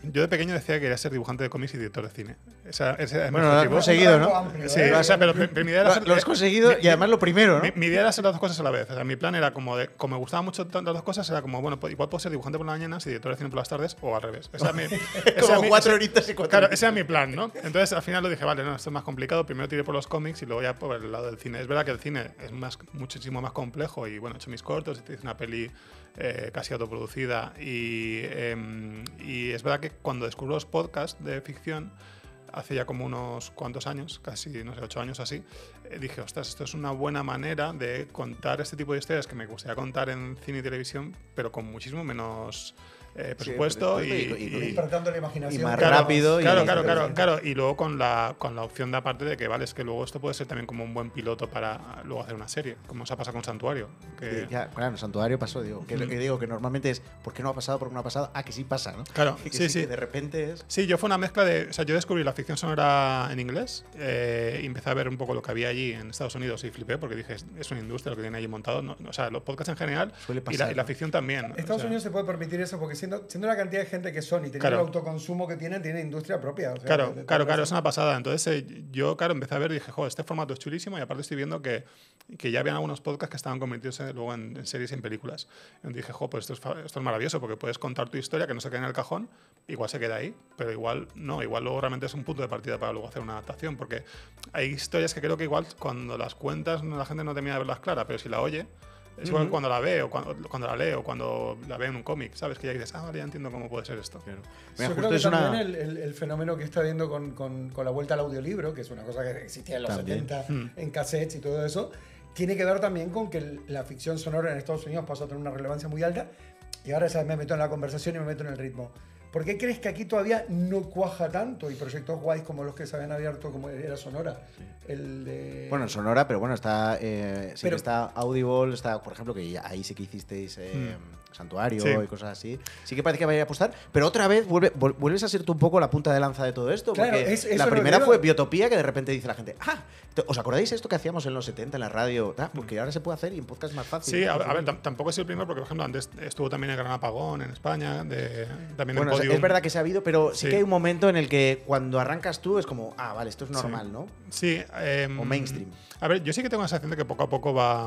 Yo de pequeño decía que quería ser dibujante de cómics y director de cine. Esa, ese era mi Bueno, lo has objetivo. conseguido, ¿no? Amplio, Sí, ¿eh? o sea, pero, pero mi idea era Lo, hacer- lo has conseguido mi- y además lo primero, ¿no? Mi, mi idea era hacer las dos cosas a la vez. O sea, mi plan era como, de, como me gustaban mucho tan- las dos cosas, era como, bueno, pues igual puedo ser dibujante por las mañanas y director de cine por las tardes, o al revés. Esa era mi, ese era Como mi- cuatro ese- horitas y cuatro Claro, horitas. ese era mi plan, ¿no? Entonces al final lo dije, vale, no, esto es más complicado. Primero tiré por los cómics y luego ya por el lado del cine. Es verdad que el cine es más, muchísimo más complejo y, bueno, he hecho mis cortos, hice una peli eh, casi autoproducida y, eh, y es verdad que cuando descubro los podcasts de ficción, hace ya como unos cuantos años, casi, no sé, ocho años así, eh, dije, ostras, esto es una buena manera de contar este tipo de historias que me gustaría contar en cine y televisión, pero con muchísimo menos eh, presupuesto presupuesto y, y- y- y- Despertando la imaginación. y más Claro, rápido y- Claro, claro, claro, claro. Y luego con la, con la opción de aparte de que, vale, es que luego esto puede ser también como un buen piloto para luego hacer una serie, como se ha pasado con Santuario. Que, Sí, ya, claro, en Santuario pasó, digo, que, Mm. que digo que normalmente es ¿por qué no ha pasado? ¿Por qué no ha pasado? Ah, que sí pasa, ¿no? Claro, Que sí, sí. que de repente es. Sí, yo fue una mezcla de. O sea, yo descubrí la ficción sonora en inglés eh, y empecé a ver un poco lo que había allí en Estados Unidos y flipé porque dije, es, es una industria lo que tiene allí montado. No, o sea, los podcasts en general Suele y, pasar, la, y la ¿no? ficción también. Estados o sea, Unidos se puede permitir eso porque siendo, siendo la cantidad de gente que son y teniendo Claro. el autoconsumo que tienen, tienen industria propia. o sea, Claro, de- de- claro, de- claro, es una pasada. Entonces eh, yo, claro, empecé a ver y dije, joder, este formato es chulísimo y aparte estoy viendo que, que ya habían algunos podcasts que estaban convirtiéndose luego en, en series y en películas. Y dije, joder, pues esto es, fa- esto es maravilloso porque puedes contar tu historia que no se queda en el cajón, igual se queda ahí, pero igual no, igual luego realmente es un punto de partida para luego hacer una adaptación porque hay historias que creo que igual cuando las cuentas la gente no termina de verlas claras, pero si la oye, es igual cuando la ve o cuando, cuando la lee o cuando la ve en un cómic, ¿sabes? Que ya dices, ah, vale, ya entiendo cómo puede ser esto. Claro. Yo Mira, creo justo que es una. también el, el- el fenómeno que está viendo con, con- con la vuelta al audiolibro, que es una cosa que existía en los También. setenta, Mm. en cassettes y todo eso, tiene que ver también con que el- la ficción sonora en Estados Unidos pasó a tener una relevancia muy alta y ahora ya me meto en la conversación y me meto en el ritmo. ¿Por qué crees que aquí todavía no cuaja tanto y proyectos guays como los que se habían abierto, como era Sonora? El de... Bueno, en Sonora, pero bueno, está. Eh, sí Pero- que está Audible, está, por ejemplo, que ya- ahí sí que hicisteis eh, Santuario Sí. y cosas así. Sí que parece que vaya a apostar, pero otra vez vuelve, vol- vuelves a ser tú un poco la punta de lanza de todo esto. Claro, porque es- eso la es lo primera que fue iba. Biotopía, que de repente dice la gente, ah, te- ¿os acordáis esto que hacíamos en los setenta en la radio? Ah, porque ahora se puede hacer y en podcast es más fácil. Sí, a, a ver, tam- tampoco es el primero porque, por ejemplo, antes estuvo también el Gran Apagón en España, de, también Bueno, en es- Podium. es verdad que se ha habido, pero sí, Sí. que hay un momento en el que cuando arrancas tú es como, ah, vale, esto es normal, Sí. ¿no? Sí. em, O mainstream. A ver, yo sí que tengo la sensación de que poco a poco va.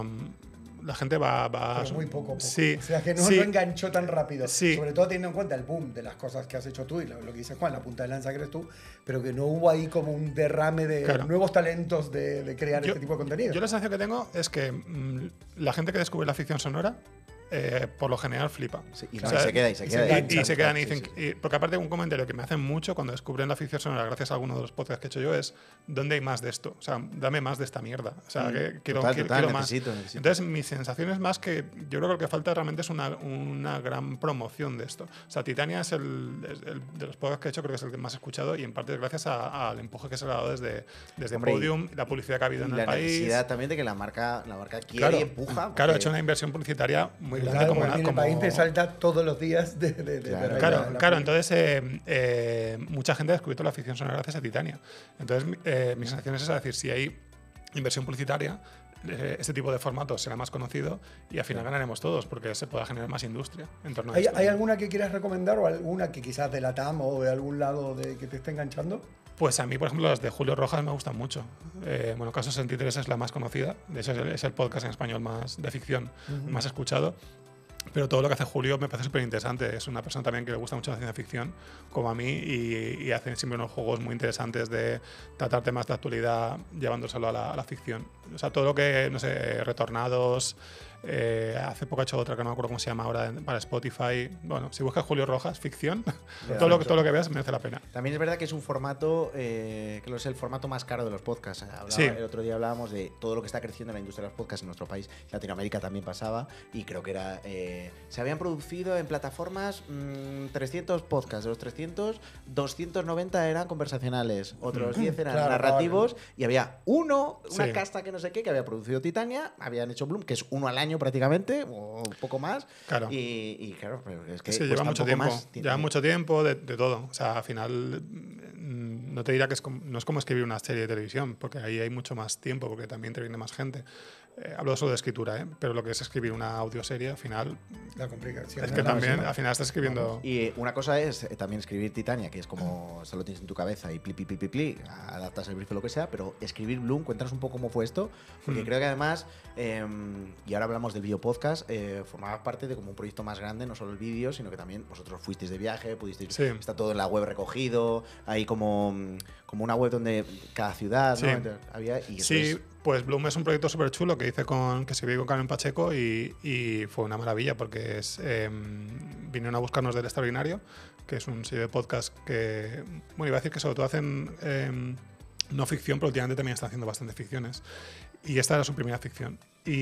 La gente va. va Pero muy poco, poco. Sí. O sea, que no, sí. no enganchó tan rápido. Sí. Sobre todo teniendo en cuenta el boom de las cosas que has hecho tú y lo, lo que dice Juan, la punta de lanza que eres tú, pero que no hubo ahí como un derrame de Claro. nuevos talentos de, de crear Yo- este tipo de contenido. Yo la sensación que tengo es que mm, la gente que descubre la ficción sonora, eh, por lo general flipa. Sí, y O no, sea, y se queda, y se y queda. se Y, ahí. engancha. y se quedan y Sí, dicen, sí. y- porque aparte un comentario que me hacen mucho cuando descubren la ficción sonora, gracias a alguno de los podcasts que he hecho yo, es ¿dónde hay más de esto? O sea, dame más de esta mierda. O sea, que quiero, Total, quiero- total, quiero más. necesito, necesito. Entonces, mi sensación es más que yo creo que lo que falta realmente es una, una gran promoción de esto. O sea, Titania es el, es el- de los podcasts que he hecho, creo que es el que más he escuchado y en parte es gracias a- al empuje que se le ha dado desde, desde Hombre, y- Podium, la publicidad que ha habido Y en la el país. necesidad también de que la marca, la marca quiere Claro, y empuja. claro, porque- he hecho una inversión publicitaria muy grande Claro, como, porque una- en el como- país te salta todos los días de, de, de Claro. ver ahí Claro, la- la claro. peli. Entonces, eh, eh, mucha gente ha descubierto la ficción sonora gracias a Titania. Entonces, mi- eh, mi sensación es esa, es decir, si hay inversión publicitaria, eh, este tipo de formatos será más conocido y al final ganaremos todos porque se pueda generar más industria en torno a ¿Hay, esto. hay alguna que quieras recomendar o alguna que quizás de la T A M o de algún lado de que te esté enganchando? Pues a mí, por ejemplo, las de Julio Rojas me gustan mucho. Eh, bueno, Casos sesenta y tres es la más conocida. De hecho, es el, es el podcast en español más de ficción más escuchado. Pero todo lo que hace Julio me parece súper interesante. Es una persona también que le gusta mucho la ciencia ficción, como a mí, y, y hace siempre unos juegos muy interesantes de tratar temas de actualidad llevándoselo a la, a la ficción. O sea, todo lo que, no sé, Retornados. Eh, hace poco ha hecho otra que no me acuerdo cómo se llama ahora para Spotify. Bueno, si buscas Julio Rojas, ficción, todo lo, que, todo lo que veas merece la pena. También es verdad que es un formato, eh, que es el formato más caro de los podcasts. Hablaba- Sí. El otro día hablábamos de todo lo que está creciendo en la industria de los podcasts en nuestro país. Latinoamérica también pasaba y creo que era... eh, se habían producido en plataformas mmm, trescientos podcasts. De los trescientos, doscientos noventa eran conversacionales, otros diez eran Claro, narrativos y había uno, una Sí. casta que no sé qué, que había producido Titania, habían hecho Bloom, que es uno al año prácticamente, o un poco más. Claro. Y, y claro, pero es que Sí, cuesta lleva un mucho poco tiempo. más. Tiene- Lleva mucho tiempo de, de todo. O sea, al final mm, no te dirá que es como- no es como escribir una serie de televisión, porque ahí hay mucho más tiempo, porque también interviene más gente. eh, hablo solo de escritura, ¿eh? Pero lo que es escribir una audioserie, al final, La complicación. es que No, también, sí, al final estás escribiendo... Y una cosa es eh, también escribir Titania, que es como se lo tienes en tu cabeza y pli, pli, pli, pli, pli, adaptas el brief o lo que sea, pero escribir Bloom, cuéntanos un poco cómo fue esto, porque Mm. creo que además, eh, y ahora hablamos del video podcast, eh, formaba parte de como un proyecto más grande, no solo el vídeo, sino que también vosotros fuisteis de viaje, pudisteis, Sí. está todo en la web recogido, hay como, como una web donde cada ciudad, Sí. ¿no? Entonces, había, y eso Sí, es- pues Bloom es un proyecto súper chulo que hice con, que escribí con Carmen Pacheco y, y fue una maravilla porque es, eh, vinieron a buscarnos del Extraordinario, que es un sitio de podcast que, bueno, iba a decir que sobre todo hacen eh, no ficción, pero últimamente también están haciendo bastantes ficciones. Y esta era su primera ficción.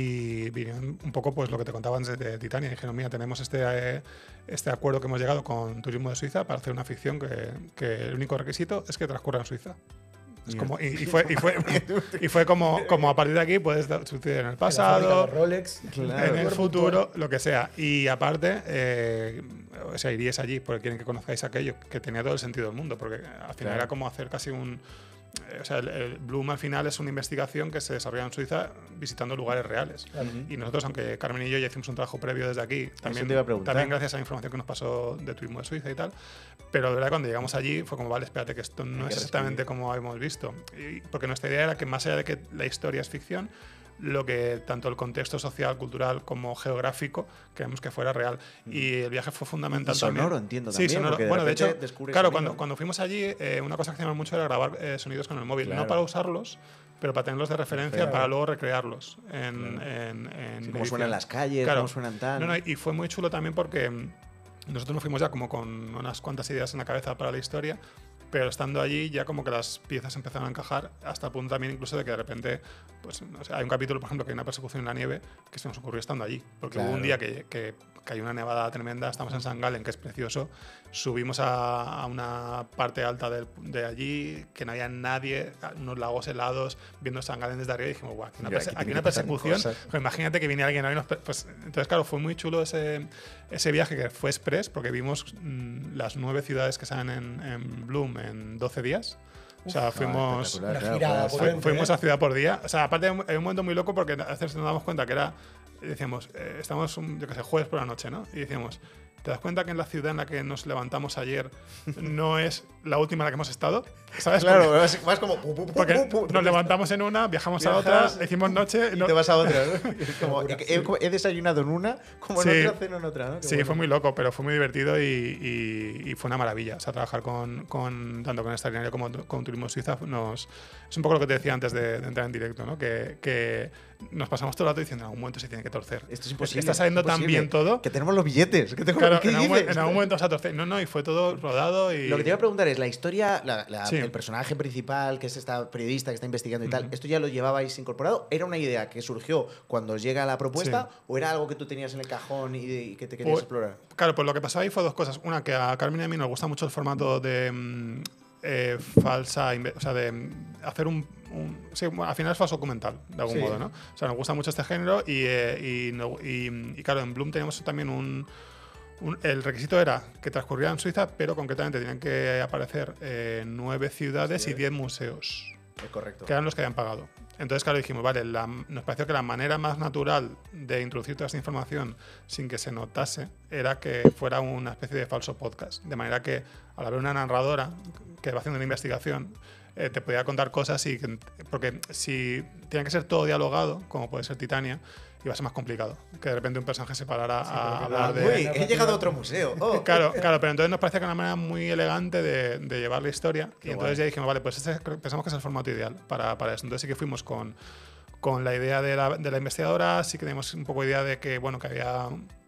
Y vinieron un poco pues lo que te contaba antes de Titania. Y dijeron, mira, tenemos este, eh, este acuerdo que hemos llegado con Turismo de Suiza para hacer una ficción que, que el único requisito es que transcurra en Suiza. Es como, y, y fue, y fue, y fue como, como a partir de aquí puedes suceder en el En la pasado, fábrica de Rolex. Claro. en el futuro, lo que sea. Y aparte, eh, o sea, iríais allí porque quieren que conozcáis aquello, que tenía todo el sentido del mundo, porque al final Claro. era como hacer casi un... eh, O sea, el, el Bloom al final es una investigación que se desarrolla en Suiza visitando lugares reales. Claro. Y nosotros, aunque Carmen y yo ya hicimos un trabajo previo desde aquí, también, te iba a preguntar. también gracias a la información que nos pasó de Turismo de Suiza y tal, pero de verdad cuando llegamos allí fue como, vale, espérate, que esto no Hay que es exactamente reescribir. como hemos visto. Y porque nuestra idea era que más allá de que la historia es ficción, lo que tanto el contexto social, cultural como geográfico queremos que fuera real. Y el viaje fue fundamental Y sonoro, también. entiendo, Sí, también, sonoro. porque de Bueno, de repente hecho, descubres claro, sonido. cuando, cuando fuimos allí, eh, una cosa que hacíamos mucho era grabar eh, sonidos con el móvil, Claro. no para usarlos, pero para tenerlos de referencia Claro. para luego recrearlos en, Claro. en, en Sí, cómo edición. suenan las calles, Claro. cómo suenan tal. No, no, y fue muy chulo también porque mm, nosotros nos fuimos ya como con unas cuantas ideas en la cabeza para la historia, pero estando allí ya como que las piezas empezaron a encajar hasta el punto también incluso de que de repente, pues no sé, hay un capítulo, por ejemplo, que hay una persecución en la nieve que se nos ocurrió estando allí, porque hubo un Claro. día que, que cayó una nevada tremenda, estamos en San Galen, que es precioso, subimos a, a una parte alta del- de allí, que no había nadie, unos lagos helados, viendo San Galen desde arriba y dijimos, guau, aquí una, Mira, perse- aquí aquí tiene una que pasar persecución, cosas. pues imagínate que viene alguien a vernos, pues entonces claro, fue muy chulo ese, ese viaje que fue express, porque vimos mm, las nueve ciudades que salen en, en Bloom en doce días. O sea, Ah, fuimos, espectacular, Una claro, girada claro. Fu- potente, fuimos ¿eh? a ciudad por día. O sea, aparte hay un, hay un momento muy loco porque a veces nos damos cuenta que era, decíamos, eh, estamos, un, yo qué sé, jueves por la noche, ¿no? Y decíamos, ¿te das cuenta que en la ciudad en la que nos levantamos ayer no es la última en la que hemos estado? ¿Sabes? Claro, Porque, vas, vas como... pu, pu, pu, porque pu, pu, nos levantamos en una, viajamos a Viajas otra, hicimos noche. y no- te vas a otra. ¿no? Es como, locura, he, he- he desayunado en una, como en Sí. otra, ceno en otra. ¿no? Qué Sí, bueno. fue muy loco, pero fue muy divertido y, y- y fue una maravilla. O sea, trabajar con, con tanto con Extraordinario como con Turismo Suiza nos, es un poco lo que te decía antes de, de entrar en directo, ¿no? Que, que nos pasamos todo el rato diciendo en algún momento se tiene que torcer. Esto es imposible. Está saliendo es tan imposible. bien todo. Que tenemos los billetes. Que tengo, Claro, ¿qué en algún, dices? en algún momento se ha torcido. No, no, y fue todo rodado y... Lo que te iba a preguntar es, la historia, la- la- Sí. el personaje principal, que es esta periodista que está investigando y tal, Ujú. ¿esto ya lo llevabais incorporado? ¿Era una idea que surgió cuando os llega la propuesta Sí. o era algo que tú tenías en el cajón y, y que te querías Pues- explorar? Claro, pues lo que pasó ahí fue dos cosas. Una, que a Carmen y a mí nos gusta mucho el formato de mm, eh, falsa, inve- o sea, de mm, hacer un, un- sí, bueno, al final es falso documental, de algún Sí. modo, ¿no? O sea, nos gusta mucho este género y, eh, y, no- y- y, claro, en Bloom teníamos también un, un- el requisito era que transcurriera en Suiza, pero concretamente tenían que aparecer eh, nueve ciudades y diez museos, Es correcto. que eran los que habían pagado. Entonces, claro, dijimos, vale, la- nos pareció que la manera más natural de introducir toda esta información sin que se notase era que fuera una especie de falso podcast. De manera que al haber una narradora que va haciendo una investigación, eh, te podía contar cosas y que- porque si tiene que ser todo dialogado, como puede ser Titania, iba a ser más complicado. Que de repente un personaje se parara a porque hablar la- de... Uy, he llegado a otro museo. Oh. Claro, claro, pero entonces nos parecía que era una manera muy elegante de, de llevar la historia. Qué y entonces guay. ya dijimos, vale, pues ese creo- pensamos que es el formato ideal para, para eso. Entonces sí que fuimos con, con la idea de la, de la investigadora, sí que teníamos un poco idea de que, bueno, que había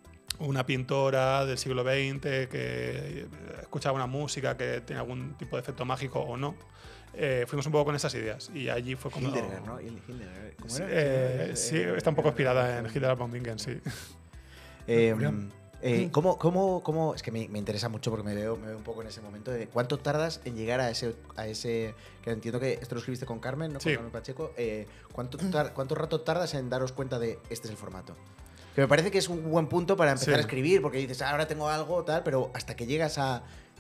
una pintora del siglo veinte que escuchaba una música que tenía algún tipo de efecto mágico o no. Eh, fuimos un poco con esas ideas y allí fue como... Hildegard, ¿no? Hil- Hildegard, ¿cómo Sí, era? eh, sí, está un poco inspirada en Hildebrand von Bingen, sí. Eh, Locura. eh, ¿cómo, cómo, cómo- es que me, me interesa mucho porque me veo, me veo un poco en ese momento de cuánto tardas en llegar a ese, a ese que entiendo que esto lo escribiste con Carmen, ¿no? Con Sí. Carmen Pacheco. Eh, ¿cuánto, tar- ¿Cuánto rato tardas en daros cuenta de este es el formato? Que me parece que es un buen punto para empezar Sí. a escribir porque dices, "Ah, ahora tengo algo, tal, pero hasta que llegas a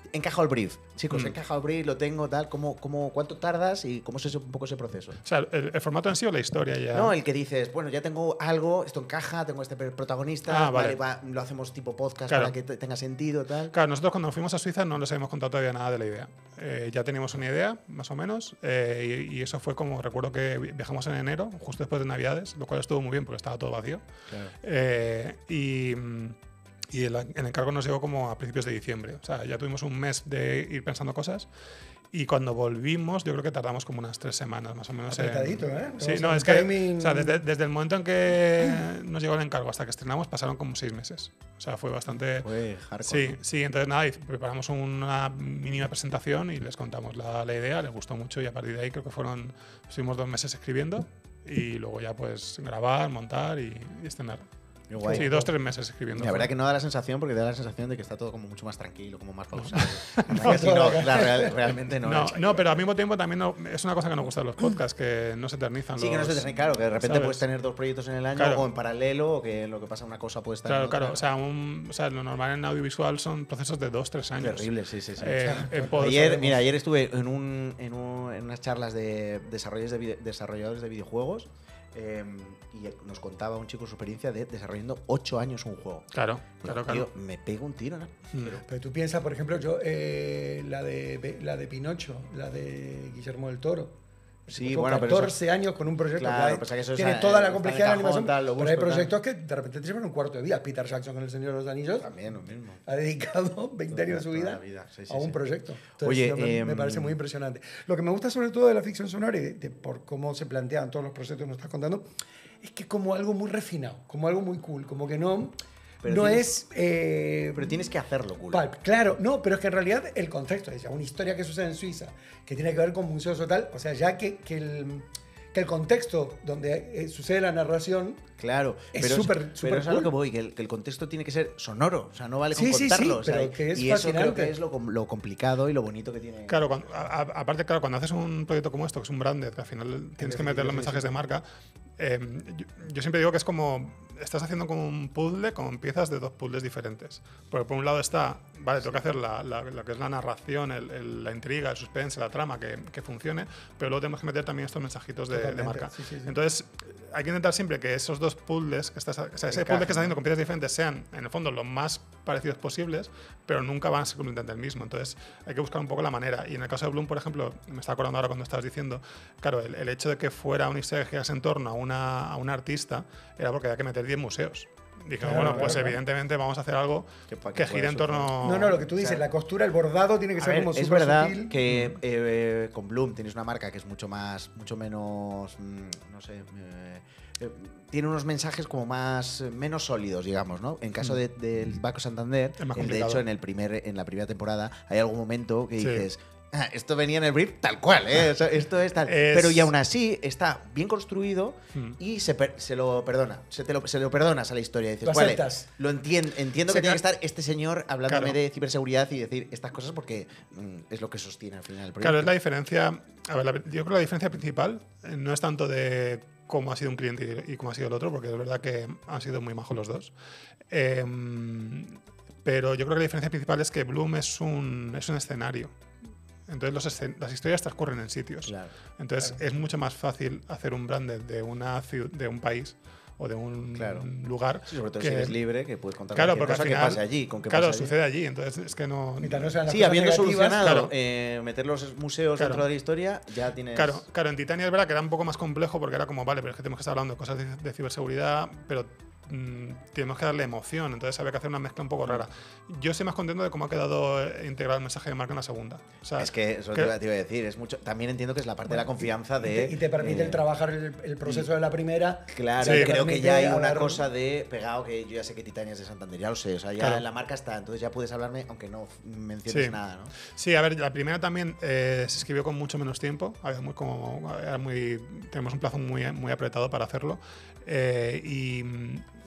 encajo el brief. Chicos, Mm. he encajado el brief, lo tengo, tal. ¿Cómo, cómo, ¿Cuánto tardas y cómo es ese- un poco ese proceso? O sea, el, el formato en sí o la historia ya. No, el que dices, bueno, ya tengo algo, esto encaja, tengo este protagonista, Ah, vale. vale, va, lo hacemos tipo podcast Claro. para que te- tenga sentido, tal. Claro, nosotros cuando fuimos a Suiza no les habíamos contado todavía nada de la idea. Eh, ya teníamos una idea, más o menos, eh, y, y eso fue como, recuerdo que viajamos en enero, justo después de Navidades, lo cual estuvo muy bien porque estaba todo vacío. Claro. Eh, y mm, y el, el encargo nos llegó como a principios de diciembre. O sea, ya tuvimos un mes de ir pensando cosas. Y cuando volvimos, yo creo que tardamos como unas tres semanas más o menos. en- Apretadito, ¿eh? Sí, Vamos no, a es un que timing- o sea, desde, desde el momento en que nos llegó el encargo hasta que estrenamos pasaron como seis meses. O sea, fue bastante... Fue hardcore. Sí, ¿no? sí, entonces nada, y preparamos una mínima presentación y les contamos la, la idea, les gustó mucho y a partir de ahí creo que fueron, estuvimos dos meses escribiendo y luego ya pues grabar, montar y, y estrenar. Qué guay. Sí, dos, tres meses escribiendo. La verdad fue. que no da la sensación, porque da la sensación de que está todo como mucho más tranquilo, como más pausado. La verdad que sí, no, la real- realmente no. No, es. no, pero al mismo tiempo también no- es una cosa que nos gusta de los podcasts, que no se eternizan. Sí, que no los- se te claro, que de repente ¿sabes? puedes tener dos proyectos en el año Claro. o en paralelo, o que lo que pasa una cosa puede estar Claro, en otra. claro. O sea, un- o sea, lo normal en audiovisual son procesos de dos, tres años. Terrible, sí, sí, sí. Eh, en post- Ayer, mira, ayer estuve en, un, en, un- en unas charlas de desarrolladores de, vide- desarrolladores de videojuegos eh, y nos contaba un chico su experiencia de desarrollando ocho años un juego. Claro, Digo, claro, tío, claro. me pego un tiro, ¿no? Mm. Pero tú piensas, por ejemplo, yo, eh, la, de, la de Pinocho, la de Guillermo del Toro. Sí, Fue bueno, pero catorce años con un proyecto Claro, que hay- pasa que eso es tiene a- toda la está complejidad de la de cajón, animación, tal, lo pero hay busco, tal. proyectos que de repente te llevan un cuarto de vida. Peter Jackson con El Señor de los Anillos También lo mismo. ha dedicado veinte años de su Toda vida, la vida, sí, sí, a un sí. proyecto. Entonces, Oye, yo me, me em, parece muy impresionante. Lo que me gusta sobre todo de la ficción sonora y de, de por cómo se plantean todos los proyectos que nos estás contando, es que como algo muy refinado, como algo muy cool, como que no, Pero no tienes- es... eh, Pero tienes que hacerlo, culo. pulp. Claro, no, pero es que en realidad el contexto es ya una historia que sucede en Suiza, que tiene que ver con museos o tal, o sea, ya que, que, el, que el contexto donde eh, sucede la narración Claro, Es pero, súper- pero súper es a lo cool. que voy, que el, que el contexto tiene que ser sonoro, o sea, no vale con Sí, sí, sí, contarlo. o sea, pero que es y eso creo fascinante. que es lo, com- lo complicado y lo bonito que tiene. Claro, cuando- a- a- aparte, claro, cuando haces un proyecto como esto, que es un branded, que al final tienes que meter los sí, mensajes sí. de marca, eh, yo, yo siempre digo que es como, estás haciendo como un puzzle con piezas de dos puzzles diferentes. Porque por un lado está, vale, tengo que hacer la, la- lo que es la narración, el- el- la intriga, el suspense, la trama, que, que funcione, pero luego tenemos que meter también estos mensajitos de, de Totalmente, marca. sí, sí, sí. Entonces, hay que intentar siempre que esos dos puzzles, que estás, o sea, ese Encajen, puzzle que estás ¿no? haciendo con piezas diferentes, sean en el fondo lo más parecidos posibles, pero nunca van a ser completamente el mismo. Entonces hay que buscar un poco la manera. Y en el caso de Bloom, por ejemplo, me está acordando ahora cuando estabas diciendo, claro, el, el hecho de que fuera una historia que girase en torno a una, a una artista era porque había que meter diez museos. Dije, Claro, bueno, claro, pues claro. evidentemente vamos a hacer algo Que que, pa- que gire pueda en torno... No, no, lo que tú dices, o sea, la costura, el bordado tiene que A ser ver, como es súper verdad sutil. que eh, con Bloom tienes una marca que es mucho más, mucho menos, mm, no sé, eh, eh, tiene unos mensajes como más, eh, menos sólidos, digamos, ¿no? En caso de- del Banco Santander, Es más el- de complicado. hecho en el primer, en la primera temporada hay algún momento que Sí. dices, "Ah, esto venía en el brief tal cual, ¿eh? Eso- esto es tal. Es- Pero y aún así está bien construido Hmm. y se, per- se lo perdona, se, te lo, se lo perdonas a la historia. Dices, Lo vale, aceptas. lo entiendo, entiendo Se que tiene ca- que estar este señor hablándome Claro. de ciberseguridad y decir estas cosas porque mm, es lo que sostiene al final el proyecto. Claro, es la diferencia. A ver, la- yo creo que la diferencia principal eh, no es tanto de cómo ha sido un cliente y, y cómo ha sido el otro, porque es verdad que han sido muy majos los dos. Eh, pero yo creo que la diferencia principal es que Bloom es un, es un escenario. Entonces los escen- las historias transcurren en sitios. Claro. Entonces Claro. es mucho más fácil hacer un branded de, una ciu- de un país o de un Claro. lugar. Sí, sobre todo que- si eres libre, que puedes contar Claro, cualquier porque al cosa final. que pase allí. Con que claro, pase allí. sucede allí. Entonces es que no. Mientras no sean las Sí, cosas habiendo negativas, solucionado claro. eh, meter los museos Claro. dentro de la historia, ya tienes. Claro, claro, en Titania es verdad que era un poco más complejo porque era como, vale, pero es que tenemos que estar hablando de cosas de, de ciberseguridad, pero mm, tenemos que darle emoción, entonces había que hacer una mezcla un poco rara. Yo estoy más contento de cómo ha quedado eh, integrado el mensaje de marca en la segunda. O sea, Es que eso que- te iba, te iba a decir. Es mucho, también entiendo que es la parte de la confianza y de. te, y te permite eh, el trabajar el, el proceso de la primera. Claro, Sí. y Te creo que permite ya hay una hablar- cosa de pegado que yo ya sé que Titania es de Santander, ya lo sé. O sea, ya Claro. la marca está, entonces ya puedes hablarme aunque no menciones Sí. nada, ¿no? Sí, a ver, la primera también eh, se escribió con mucho menos tiempo. Había muy, como, era muy, tenemos un plazo muy, muy apretado para hacerlo. Eh, y,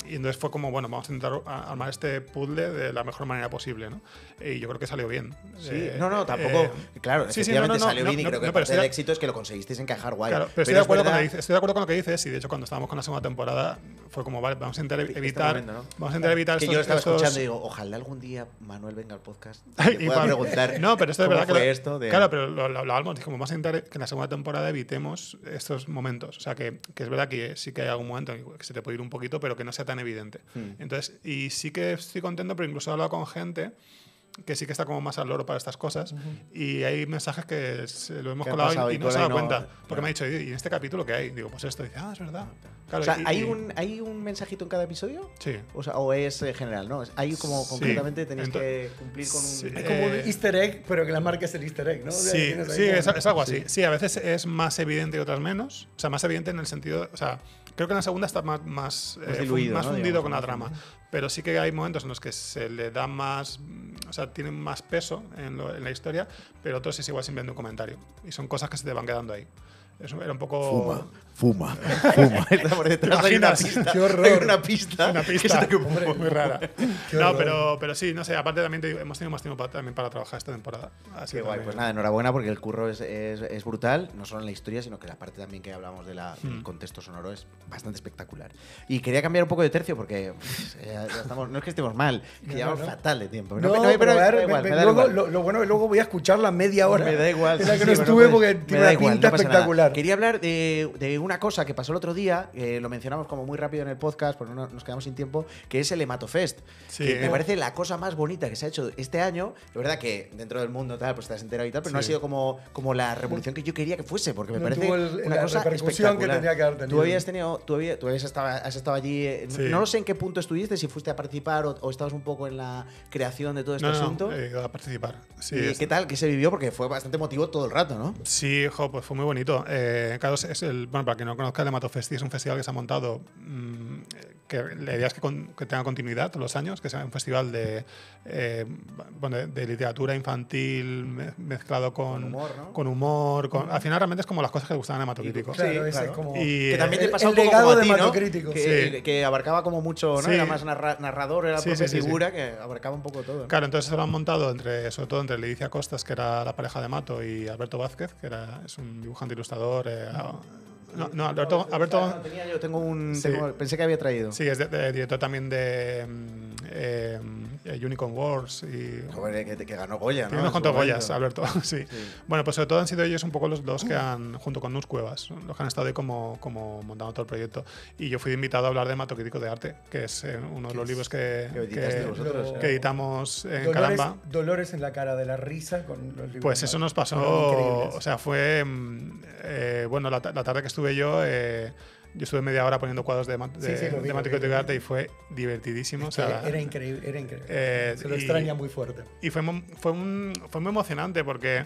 y entonces fue como, bueno, vamos a intentar armar este puzzle de la mejor manera posible, ¿no? Y yo creo que salió bien. Sí, Eh, no, no, tampoco. eh, claro, sí, sí, efectivamente no, no, no, salió no, bien y no, creo que no, parte pero del estoy- éxito es que lo conseguisteis encajar guay. Claro, pero estoy de, es acuerdo con lo verdad- que dices, estoy de acuerdo con lo que dices y de hecho cuando estábamos con la segunda temporada fue como, vale, vamos a intentar Este evitar, momento, ¿no? vamos a intentar evitar que estos, yo estaba estos- escuchando y digo, ojalá algún día Manuel venga al podcast Ay, y y pueda cuando- preguntar No, pero esto es cómo verdad que fue lo- esto de... Claro, pero lo, lo hablábamos, dijimos, vamos a intentar que en la segunda temporada evitemos estos momentos. O sea, que, que es verdad que sí que hay algún momento en que se te puede ir un poquito, pero que no sea tan evidente. Hmm. Entonces, y sí que estoy contento, pero incluso he hablado con gente que sí que está como más al loro para estas cosas y hay mensajes que se lo hemos Que han colado pasado y, y y no se cola da y no- cuenta. Porque claro. me ha dicho, ¿y en este capítulo qué hay? Digo, pues esto. Dice, ah, es verdad. Claro, O sea, y- ¿hay, y- un, ¿hay un mensajito en cada episodio? Sí. O, sea, ¿o es eh, general? ¿No? Hay como Sí. concretamente tenéis Ento- que cumplir con un... Sí. Es como un Eh, easter egg, pero que la marca es el easter egg, ¿no? O sea, Sí, tienes ahí sí, como- es, es algo así. Sí, a veces es más evidente y otras menos. O sea, más evidente en el sentido. O sea, creo que en la segunda está más, más, Más eh, diluido, más ¿no? fundido Digamos, con la más trama. Pero sí que hay momentos en los que se le da más. O sea, tienen más peso en, lo- en la historia, pero otros es igual simplemente un comentario. Y son cosas que se te van quedando ahí. Eso era un poco. Fuma, fuma, fuma. Está por detrás, hay una imaginas? pista. Qué horror. Hay una pista. Una que pista se te- hombre, muy rara. Qué No, horror. pero, pero sí, no sé. Aparte también te digo, hemos tenido más tiempo para, también para trabajar esta temporada. Así Qué que guay, también- pues nada, enhorabuena porque el curro es, es, es brutal, no solo en la historia, sino que la parte también que hablamos de la, del Mm. contexto sonoro es bastante espectacular. Y quería cambiar un poco de tercio porque pff, ya- ya estamos, no es que estemos mal, que No, llevamos no, no. fatal de tiempo. No, me- pero, pero a ver, da igual, me- me da luego, igual. Lo, lo bueno es que luego voy a escuchar la media hora. Me da igual. En la sí, que sí, no bueno, estuve pues, porque me tiene da una igual, pinta no pasa nada. espectacular. Quería hablar de, de una cosa que pasó el otro día, que lo mencionamos como muy rápido en el podcast, porque no, nos quedamos sin tiempo, que es el Hematofest. Sí. Que me parece la cosa más bonita que se ha hecho este año. Es verdad que dentro del mundo tal, pues te has enterado y tal, pero no ha Sí. sido como, como la revolución que yo quería que fuese, porque me No parece tuvo el- una la cosa repercusión que espectacular. tenía que haber tenido. Tú habías tenido, tú, habías, tú habías estado, has estado allí, eh, Sí. no lo sé en qué punto estuviste, si fuiste a participar o, o estabas un poco en la creación de todo este No, no, asunto. no, he ido a participar. Sí, ¿Y es- qué tal? ¿Qué se vivió? Porque fue bastante emotivo todo el rato, ¿no? Sí, jo, pues fue muy bonito. Eh, claro, es el, bueno, para quien no conozca, el Hematofesti es un festival que se ha montado, mmm, que la idea es que, con, que tenga continuidad todos los años, que sea un festival de, eh, bueno, de, de literatura infantil me- mezclado con, Con humor, ¿no? con humor, con- al final realmente es como las cosas que le gustaban a Hematocrítico. Claro, Sí, ese claro. es como. Y, Que también eh, te pasa el un poco legado como a de ti, ¿no? Hematocrítico. Que, Sí. que abarcaba como mucho, ¿no? Sí. Era más narra- narrador, era la Sí, propia sí, sí, sí. figura que abarcaba un poco todo. ¿no? Claro, entonces se lo han montado entre, sobre todo entre Leticia Costas, que era la pareja de Mato, y Alberto Vázquez, que era, es un dibujante ilustrador. eh, no, no, Alberto, Alberto Ah, no, tenía yo, tengo un, Sí. tengo- pensé que había traído. sí, es de- de- director también de mm, eh, eh, Unicorn Wars y Joder, que, que ganó Goya, ¿no? tiene unos En su cuantos momento. Goyas, Alberto. Sí. Sí. Bueno, pues sobre todo han sido ellos un poco los dos que han, junto con Nus Cuevas, los que han estado ahí como, como montando todo el proyecto. Y yo fui invitado a hablar de Hematocrítico de Arte, que es eh, uno de los libros que, que editaste que- vosotros, que eh. editamos en Dolores, Caramba. dolores en la cara de la risa con los libros. Pues eso nos pasó, Increíbles. o sea, fue, mm, eh, bueno, la, ta- la tarde que estuve yo, eh, yo estuve media hora poniendo cuadros de, ma- de, Sí, sí, lo vi, de lo Mateo vi. de arte y fue divertidísimo. O sea, era, era increíble, era increíble. Eh, Se lo y- extraña muy fuerte. y fue, mo- fue, un- fue muy emocionante porque,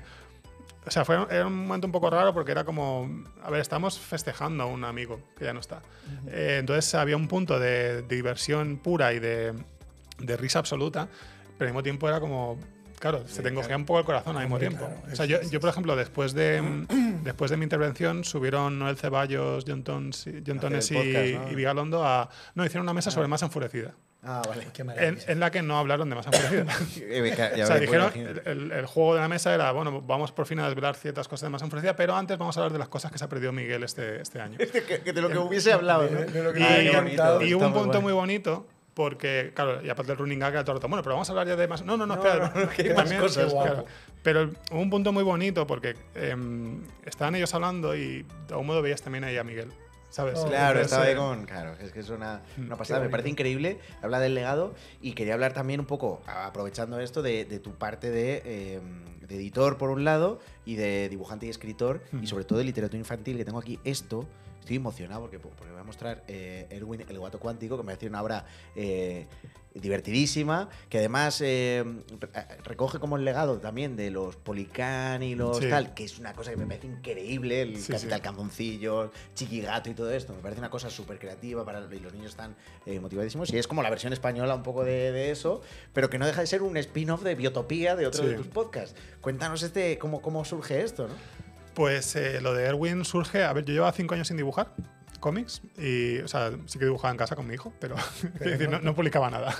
o sea, fue, era un momento un poco raro porque era como, a ver, estamos festejando a un amigo que ya no está. Eh, entonces había un punto de, de diversión pura y de, de risa absoluta, pero al mismo tiempo era como, claro, se te encogía un poco el corazón al mismo Hombre, tiempo. claro, O sea, sí, yo, sí, yo, por ejemplo, después de, después de mi intervención, subieron Noel Ceballos, John Tons, John Tones y, el podcast, ¿no? y Vigalondo a... No, hicieron una mesa sobre Masa Enfurecida, Ah, vale. Qué en, maravilla. en la que no hablaron de Masa Enfurecida. Eh, me ca- ya O sea, me dijeron, imagino. el, el- el juego de la mesa era, bueno, vamos por fin a desvelar ciertas cosas de Masa Enfurecida, pero antes vamos a hablar de las cosas que se ha perdido Miguel este, este año. que, que de lo que hubiese hablado, ¿no? De- de lo que Y, me ha y encantado. y hubo Está un muy punto guay. muy bonito porque, claro, y aparte del running gag era todo el rato, bueno, pero vamos a hablar ya de más... No, no, no, No, espera. no, no, que hay también- más cosas, qué guapo. claro. Pero el- hubo un punto muy bonito porque em, estaban ellos hablando y de algún modo veías también ahí a Miguel, ¿sabes? Oh, Claro, Entonces, estaba ahí eh, con. Claro, es que es una, una pasada, Qué me parece bonito. increíble. Habla del legado y quería hablar también un poco, aprovechando esto, de, de tu parte de, eh, de editor, por un lado, y de dibujante y escritor, y Mm. sobre todo de literatura infantil, que tengo aquí esto. Estoy emocionado porque, porque voy a mostrar eh, Erwin, el gato cuántico, que me parece una obra eh, divertidísima, que además eh, re- recoge como el legado también de los Policán y los Sí. tal, que es una cosa que me parece increíble, el Sí, Capital sí. Canzoncillos, Chiquigato y todo esto. Me parece una cosa súper creativa para, y los niños están eh, motivadísimos. Y es como la versión española un poco de, de eso, pero que no deja de ser un spin-off de Biotopía de otro Sí. de tus podcasts. Cuéntanos este cómo, cómo surge esto, ¿no? Pues eh, lo de Erwin surge, a ver, yo llevaba cinco años sin dibujar. cómics. Y, o sea, sí que dibujaba en casa con mi hijo, pero, pero decir, no, no publicaba nada.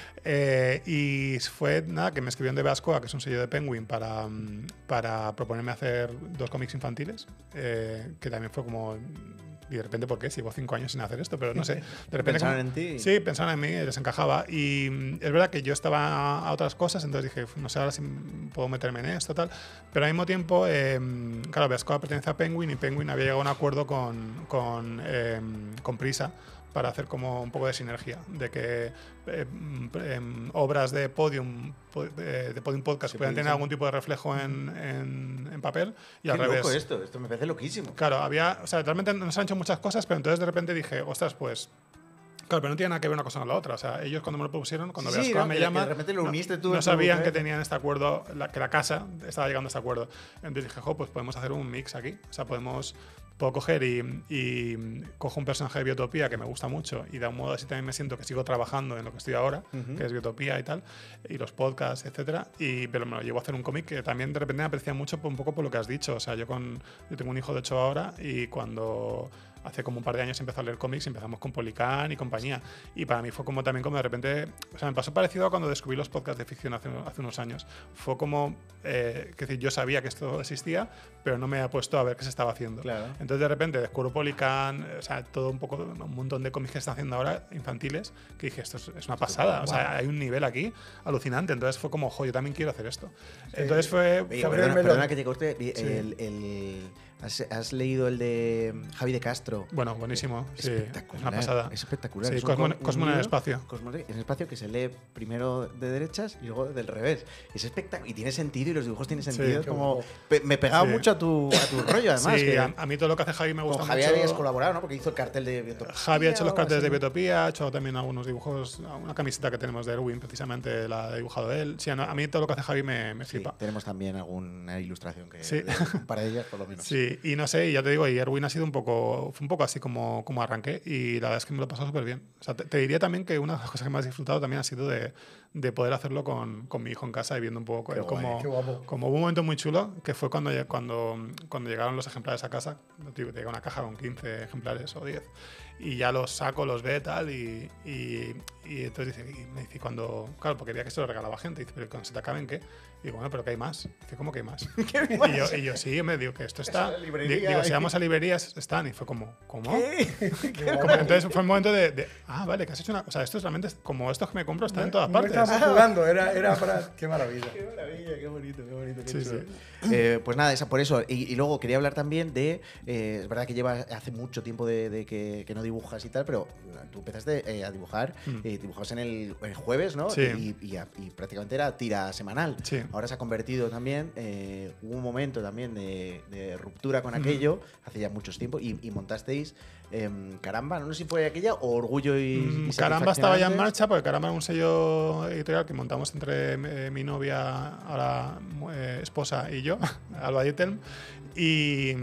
Eh, y fue nada, que me escribió en D B Ascoa, que es un sello de Penguin, para, para proponerme hacer dos cómics infantiles, eh, que también fue como... Y de repente, ¿por qué? Si llevo cinco años sin hacer esto, pero no sé. De repente, pensaron como, en ti. Sí, pensaron en mí, les encajaba. Y es verdad que yo estaba a otras cosas, entonces dije, no sé ahora si puedo meterme en esto, tal. Pero al mismo tiempo, eh, claro, Beascoa pertenece a Penguin y Penguin había llegado a un acuerdo con, con, eh, con Prisa para hacer como un poco de sinergia, de que eh, eh, obras de Podium, eh, de Podium Podcast Sí, puedan puede tener ser. algún tipo de reflejo en, en, en papel y al Qué revés. loco esto, esto me parece loquísimo. Claro, había, o sea, realmente nos han hecho muchas cosas, pero entonces de repente dije, ostras, pues... Claro, pero no tiene nada que ver una cosa con la otra. O sea, ellos cuando me lo propusieron, cuando Sí, sí, Beascoa ¿no? me Que- llama, que de repente lo no- uniste tú no, en tu sabían que cabeza. tenían este acuerdo, la- que la casa estaba llegando a este acuerdo. Entonces dije, jo, pues podemos hacer un mix aquí. O sea, podemos... Puedo coger y, y cojo un personaje de Biotopía que me gusta mucho y de un modo así también me siento que sigo trabajando en lo que estoy ahora, Ujú. que es Biotopía y tal, y los podcasts, etcétera. Y, pero me lo llevo a hacer un cómic que también de repente me aprecia mucho por, un poco por lo que has dicho. O sea, yo, con, yo tengo un hijo de ocho ahora y cuando hace como un par de años empezó a leer cómics, empezamos con Policán y compañía. Y para mí fue como también como de repente, o sea, me pasó parecido a cuando descubrí los podcasts de ficción hace, hace unos años. Fue como, eh, que decir, yo sabía que esto existía, pero no me había puesto a ver qué se estaba haciendo. Claro. Entonces de repente descubro Policán, o sea, todo un poco, un montón de cómics que están haciendo ahora infantiles, que dije, esto es, es una pasada, o sea, hay un nivel aquí alucinante. Entonces fue como, jo, yo también quiero hacer esto. Entonces fue... Oye, fue- perdona, Melón. perdona que te corte. El, el- ¿has, has leído el de Javi de Castro? Bueno, buenísimo, sí, es Espectacular. una pasada. Es espectacular. Sí, es un Cosmo, co- un Cosmo en el libro- espacio. Cosmo en el espacio que se lee primero de derechas y luego del revés. Es espectacular. Y tiene sentido y los dibujos tienen Sí. sentido. es Qué como, guapo. pe- me pegaba Sí. mucho a tu, a tu rollo, además. Sí, que a, a mí todo lo que hace Javi me gusta con Javier mucho. habías colaborado, ¿no? Porque hizo el cartel de Biotopía. Javi ha hecho los o carteles así, de ¿no? Biotopía, ha hecho también algunos dibujos, una camiseta que tenemos de Erwin, precisamente la ha dibujado él. Sí, a a mí todo lo que hace Javi me, me Sí, flipa. tenemos también alguna ilustración que Sí. de- un par de ellas por lo menos. Sí, y no sé, y ya te digo, y Erwin ha sido un poco, fue un poco así como, como arranqué, y la verdad es que me lo he pasado súper bien. O sea, te, te diría también que una de las cosas que más he disfrutado también ha sido de, de poder hacerlo con, con mi hijo en casa y viendo un poco Qué él guay, como, qué guapo. como hubo un momento muy chulo, que fue cuando, lle- cuando, cuando llegaron los ejemplares a casa, te llega una caja con quince ejemplares o diez, y ya los saco, los ve tal, y, y, y entonces dice, y me dice, cuando, claro, porque veía que se lo regalaba gente, dice, pero cuando se te acaben, ¿qué? Y digo, bueno, pero que hay más. Dice, ¿cómo que hay más? y, yo, y yo, sí, me digo que esto está. la librería Di- digo, si ahí. vamos a librerías, están. Y fue como, ¿cómo? Qué Como- guapo. entonces fue un momento de, de, ah, vale, que has hecho una. O sea, esto es realmente como estos que me compro están en todas No partes. estábamos jugando, era, era para... Qué maravilla. Qué maravilla, qué bonito, qué bonito. Qué Sí, chulo. sí. Eh, pues nada, esa, por eso. Y, y luego quería hablar también de. eh, es verdad que llevas hace mucho tiempo de, de que, que no dibujas y tal, pero tú empezaste eh, a dibujar. Mm. eh, dibujabas en el, el jueves, ¿no? Sí. Y, y a- y prácticamente era tira semanal. Sí. Ahora se ha convertido también. eh, hubo un momento también de, de ruptura con Ujú. aquello, hace ya muchos tiempos, y, y montasteis. em, Caramba, no sé si fue aquella o Orgullo y. Mm, y Caramba estaba ya en Satisfacción marcha, porque Caramba era un sello editorial que montamos entre eh, mi novia, ahora eh, esposa y yo, Alba Dietelm. Y,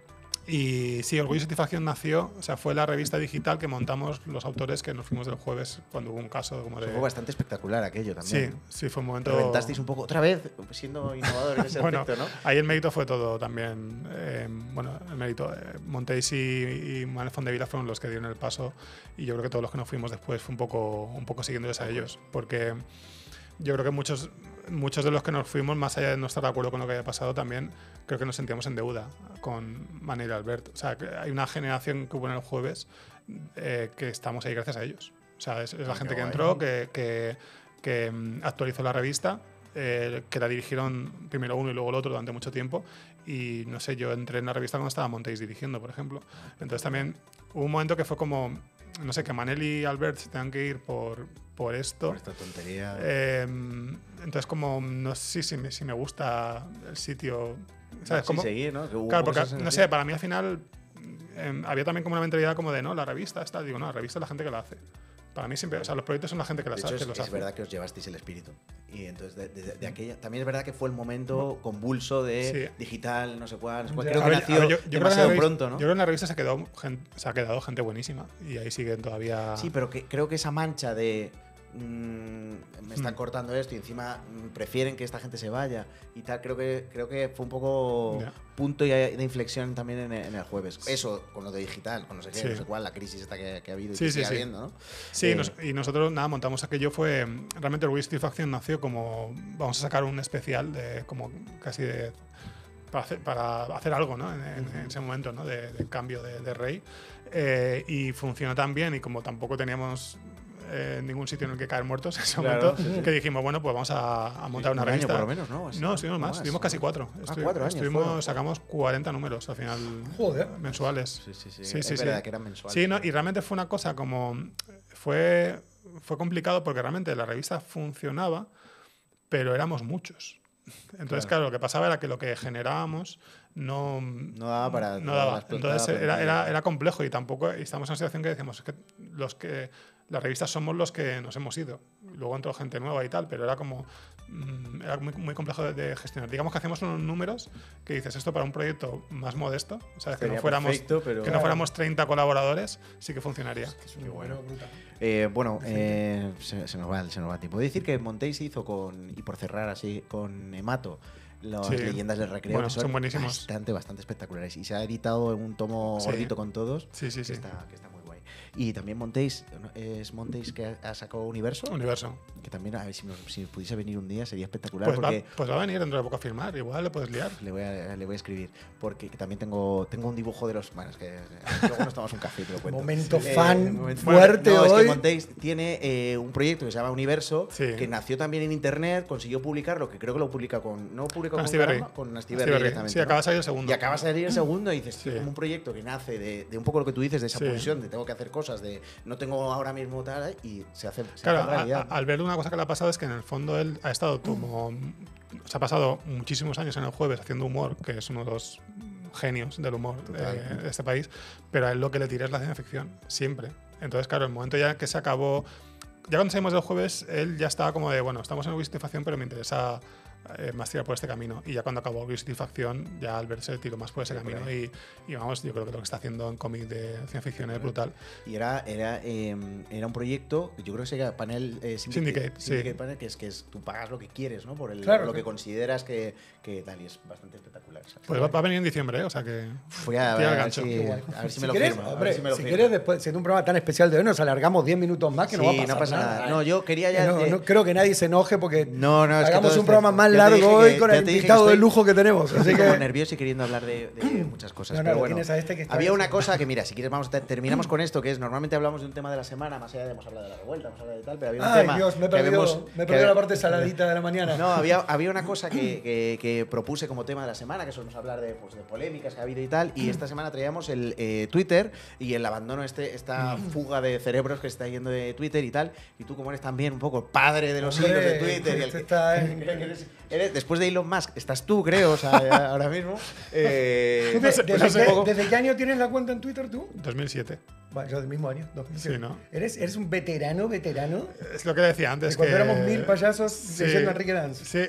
y sí, Orgullo y Satisfacción nació, o sea, fue la revista digital que montamos los autores que nos fuimos del jueves cuando hubo un caso como de. Fue bastante espectacular aquello Sí, también. sí, fue un momento. Reventasteis un poco, otra vez, siendo innovador en ese Bueno, aspecto, ¿no? ahí el mérito fue todo también. eh, bueno, el mérito. Eh, Montéis y, y Manuel Fondevila fueron los que dieron el paso, y yo creo que todos los que nos fuimos después fue un poco, un poco siguiéndoles a ellos, porque yo creo que muchos, muchos de los que nos fuimos, más allá de no estar de acuerdo con lo que había pasado, también creo que nos sentíamos en deuda con Manel y Albert. O sea, que hay una generación que hubo en el jueves eh, que estamos ahí gracias a ellos. O sea, es, es la Ah, gente qué que guay. entró, que, que, que mm, actualizó la revista, eh, que la dirigieron primero uno y luego el otro durante mucho tiempo. Y no sé, yo entré en la revista cuando estaba Montéis dirigiendo, por ejemplo. Entonces también hubo un momento que fue como, no sé, que Manel y Albert se tengan que ir por, por esto. Por esta tontería. Eh, entonces como, no sé si me, si me gusta el sitio. ¿Sabes? Sí, Como, seguir, ¿no? Que hubo claro, un poco porque, esa no sensación. sé, para mí al final eh, había también como una mentalidad como de, no, la revista está. Digo, no, la revista es la gente que la hace. Para mí siempre, o sea, los proyectos son la gente que De las hecho, hace, es, los es hace. verdad que os llevasteis el espíritu. Y entonces, de, de- de aquella. También es verdad que fue el momento convulso de Sí. digital, no sé cuál. No sé cuál. Ya. Creo A que ver, nació a ver, yo, yo creo que en la demasiado revista- pronto, ¿no? Yo creo que en la revista se, ha quedado gen- se ha quedado gente buenísima y ahí siguen todavía. Sí, pero que, creo que esa mancha de. mmm, me están Mm. cortando esto y encima mm, prefieren que esta gente se vaya y tal. Creo que, creo que fue un poco Ya. punto de inflexión también en, en el jueves. Eso, con lo de digital, con no sé qué, Sí. no sé cuál, la crisis esta que, que ha habido y Sí, que sí, sigue sí. habiendo, ¿no? Sí, Eh, nos- y nosotros nada, montamos aquello, fue realmente el Wii Satisfaction nació como vamos a sacar un especial de como casi de para hacer, para hacer algo, ¿no? En, en- en ese momento, ¿no? De, de cambio de, de rey. Eh, y funcionó tan bien y como tampoco teníamos eh, ningún sitio en el que caer muertos en ese Claro, momento, sí, sí. que dijimos, bueno, pues vamos a, a montar un una año revista. por lo menos, ¿no? Así, No, estuvimos más, más, estuvimos ¿no? casi cuatro. Ah, Estu- cuatro años estuvimos, fueron. sacamos cuarenta números al final Joder. mensuales. Sí, sí, sí. Sí, es sí, sí. verdad que eran mensuales. Sí, no, y realmente fue una cosa como. Fue, fue complicado porque realmente la revista funcionaba, pero éramos muchos. Entonces, Claro. claro, lo que pasaba era que lo que generábamos no, No daba para- no para daba. la explotada Entonces era, plantilla. era, era complejo y tampoco. Y estamos en una situación que decíamos es que los que. Las revistas somos los que nos hemos ido. Luego entró gente nueva y tal, pero era como. mm, Era muy, muy complejo de, de gestionar. Digamos que hacíamos unos números que dices esto para un proyecto más modesto, o sea, que no Sería fuéramos, perfecto, pero- que no fuéramos treinta colaboradores, sí que funcionaría. Es un número brutal. Eh, bueno, eh, se, se nos va, se nos va el tiempo. Decir que Montéis hizo con, y por cerrar así, con Emato, las Sí. leyendas del recreo, Bueno, que son, son buenísimos. bastante, bastante espectaculares. Y se ha editado en un tomo Sí. gordito con todos, Sí, sí, que, sí. Está, que está muy guay. Y también Montéis, ¿no? es Montéis que ha, ha sacado Universo, Universo. que también, a ver si, nos- si pudiese venir un día, sería espectacular. Pues va, porque pues va a venir dentro de poco a firmar, igual le puedes liar. le voy, a, le voy a escribir, porque que también tengo, tengo un dibujo de los... Bueno, es que luego nos tomamos un café y te lo cuento. Momento Eh, fan momento- fuerte no, hoy. es que Montéis tiene eh, un proyecto que se llama Universo, Sí. que nació también en internet, consiguió publicarlo, que creo que lo publica con. No publica Con con, Astiberri. Karma, con Astiberri Astiberri. directamente. Sí, ¿no? acaba de salir el segundo. Y acaba de salir el segundo y dices, Sí. tío, como un proyecto que nace de, de un poco lo que tú dices, de esa Sí. pulsión, de tengo que hacer cosas, de no tengo ahora mismo tal, y se hace, se Claro, hace a- realidad. a- al ver una cosa que le ha pasado es que en el fondo él ha estado como. Se ha pasado muchísimos años en el jueves haciendo humor, que es uno de los genios del humor Total. eh, de este país, pero a él lo que le tira es la ciencia ficción, siempre. Entonces, claro, el momento ya que se acabó. Ya cuando salimos del jueves, él ya estaba como de, bueno, estamos en el Satisfacción, pero me interesa eh, más tirar por este camino. Y ya cuando acabó el Satisfacción, ya Albert se tiró más por ese Sí, por camino. Y, y vamos, yo creo que lo que está haciendo en cómic de ciencia ficción es brutal. Y era, era, eh, era un proyecto, yo crro que se llama Panel eh, Syndicate, sí. Panel, que es que es, tú pagas lo que quieres, ¿no? Por, el, Claro, por lo que claro. consideras que, que tal, y es bastante espectacular. ¿sabes? Pues va, va a venir en diciembre, ¿eh? O sea que. Voy a, tira a el ver, gancho. si, Qué guay. a ver si, Si me lo quieres, firma. a ver hombre, si me lo si firma. quieres, después, siendo un programa tan especial de hoy, nos alargamos diez minutos más, que no va a Sí, pasar no pasa nada. nada. No, yo quería ya. Que no, eh, no creo que nadie se enoje porque No, no, es que hagamos todo un este- programa más ya te largo dije hoy que- con ya el te dije que invitado de estoy- lujo que tenemos. Así Estoy como que nervioso y queriendo hablar de, de muchas cosas. No, no, pero lo bueno, tienes a este que está había eso. una cosa que, mira, si quieres, vamos a ter- terminamos con esto, que es normalmente hablamos de un tema de la semana, más allá de hemos hablado de la revuelta, hemos hablado de tal, pero había un Ay, tema. Dios, me he que perdido, habíamos- me he que perdido la había- parte saladita de la mañana. No, había, había una cosa que, que- que propuse como tema de la semana, que solemos hablar de, pues, de polémicas que ha habido y tal, y esta semana traíamos el eh, Twitter y el abandono, este, esta fuga de cerebros que está yendo de Twitter y tal, y tú como eres también un poco padre de los Hombre, hilos de Twitter, y el este que- está en- eres- eres- después de Elon Musk, estás tú, creo, o sea, ya ahora mismo. eh, ¿Tú de- no sé, desde, no sé. qué, un poco- desde qué año tienes la cuenta en Twitter tú? dos mil siete. Bueno, yo del mismo año, dos mil siete. Sí, ¿no? ¿Eres, ¿Eres un veterano, veterano? Es lo que decía De antes. cuando que, éramos mil payasos Sí, leyendo a Enrique Dance. Sí,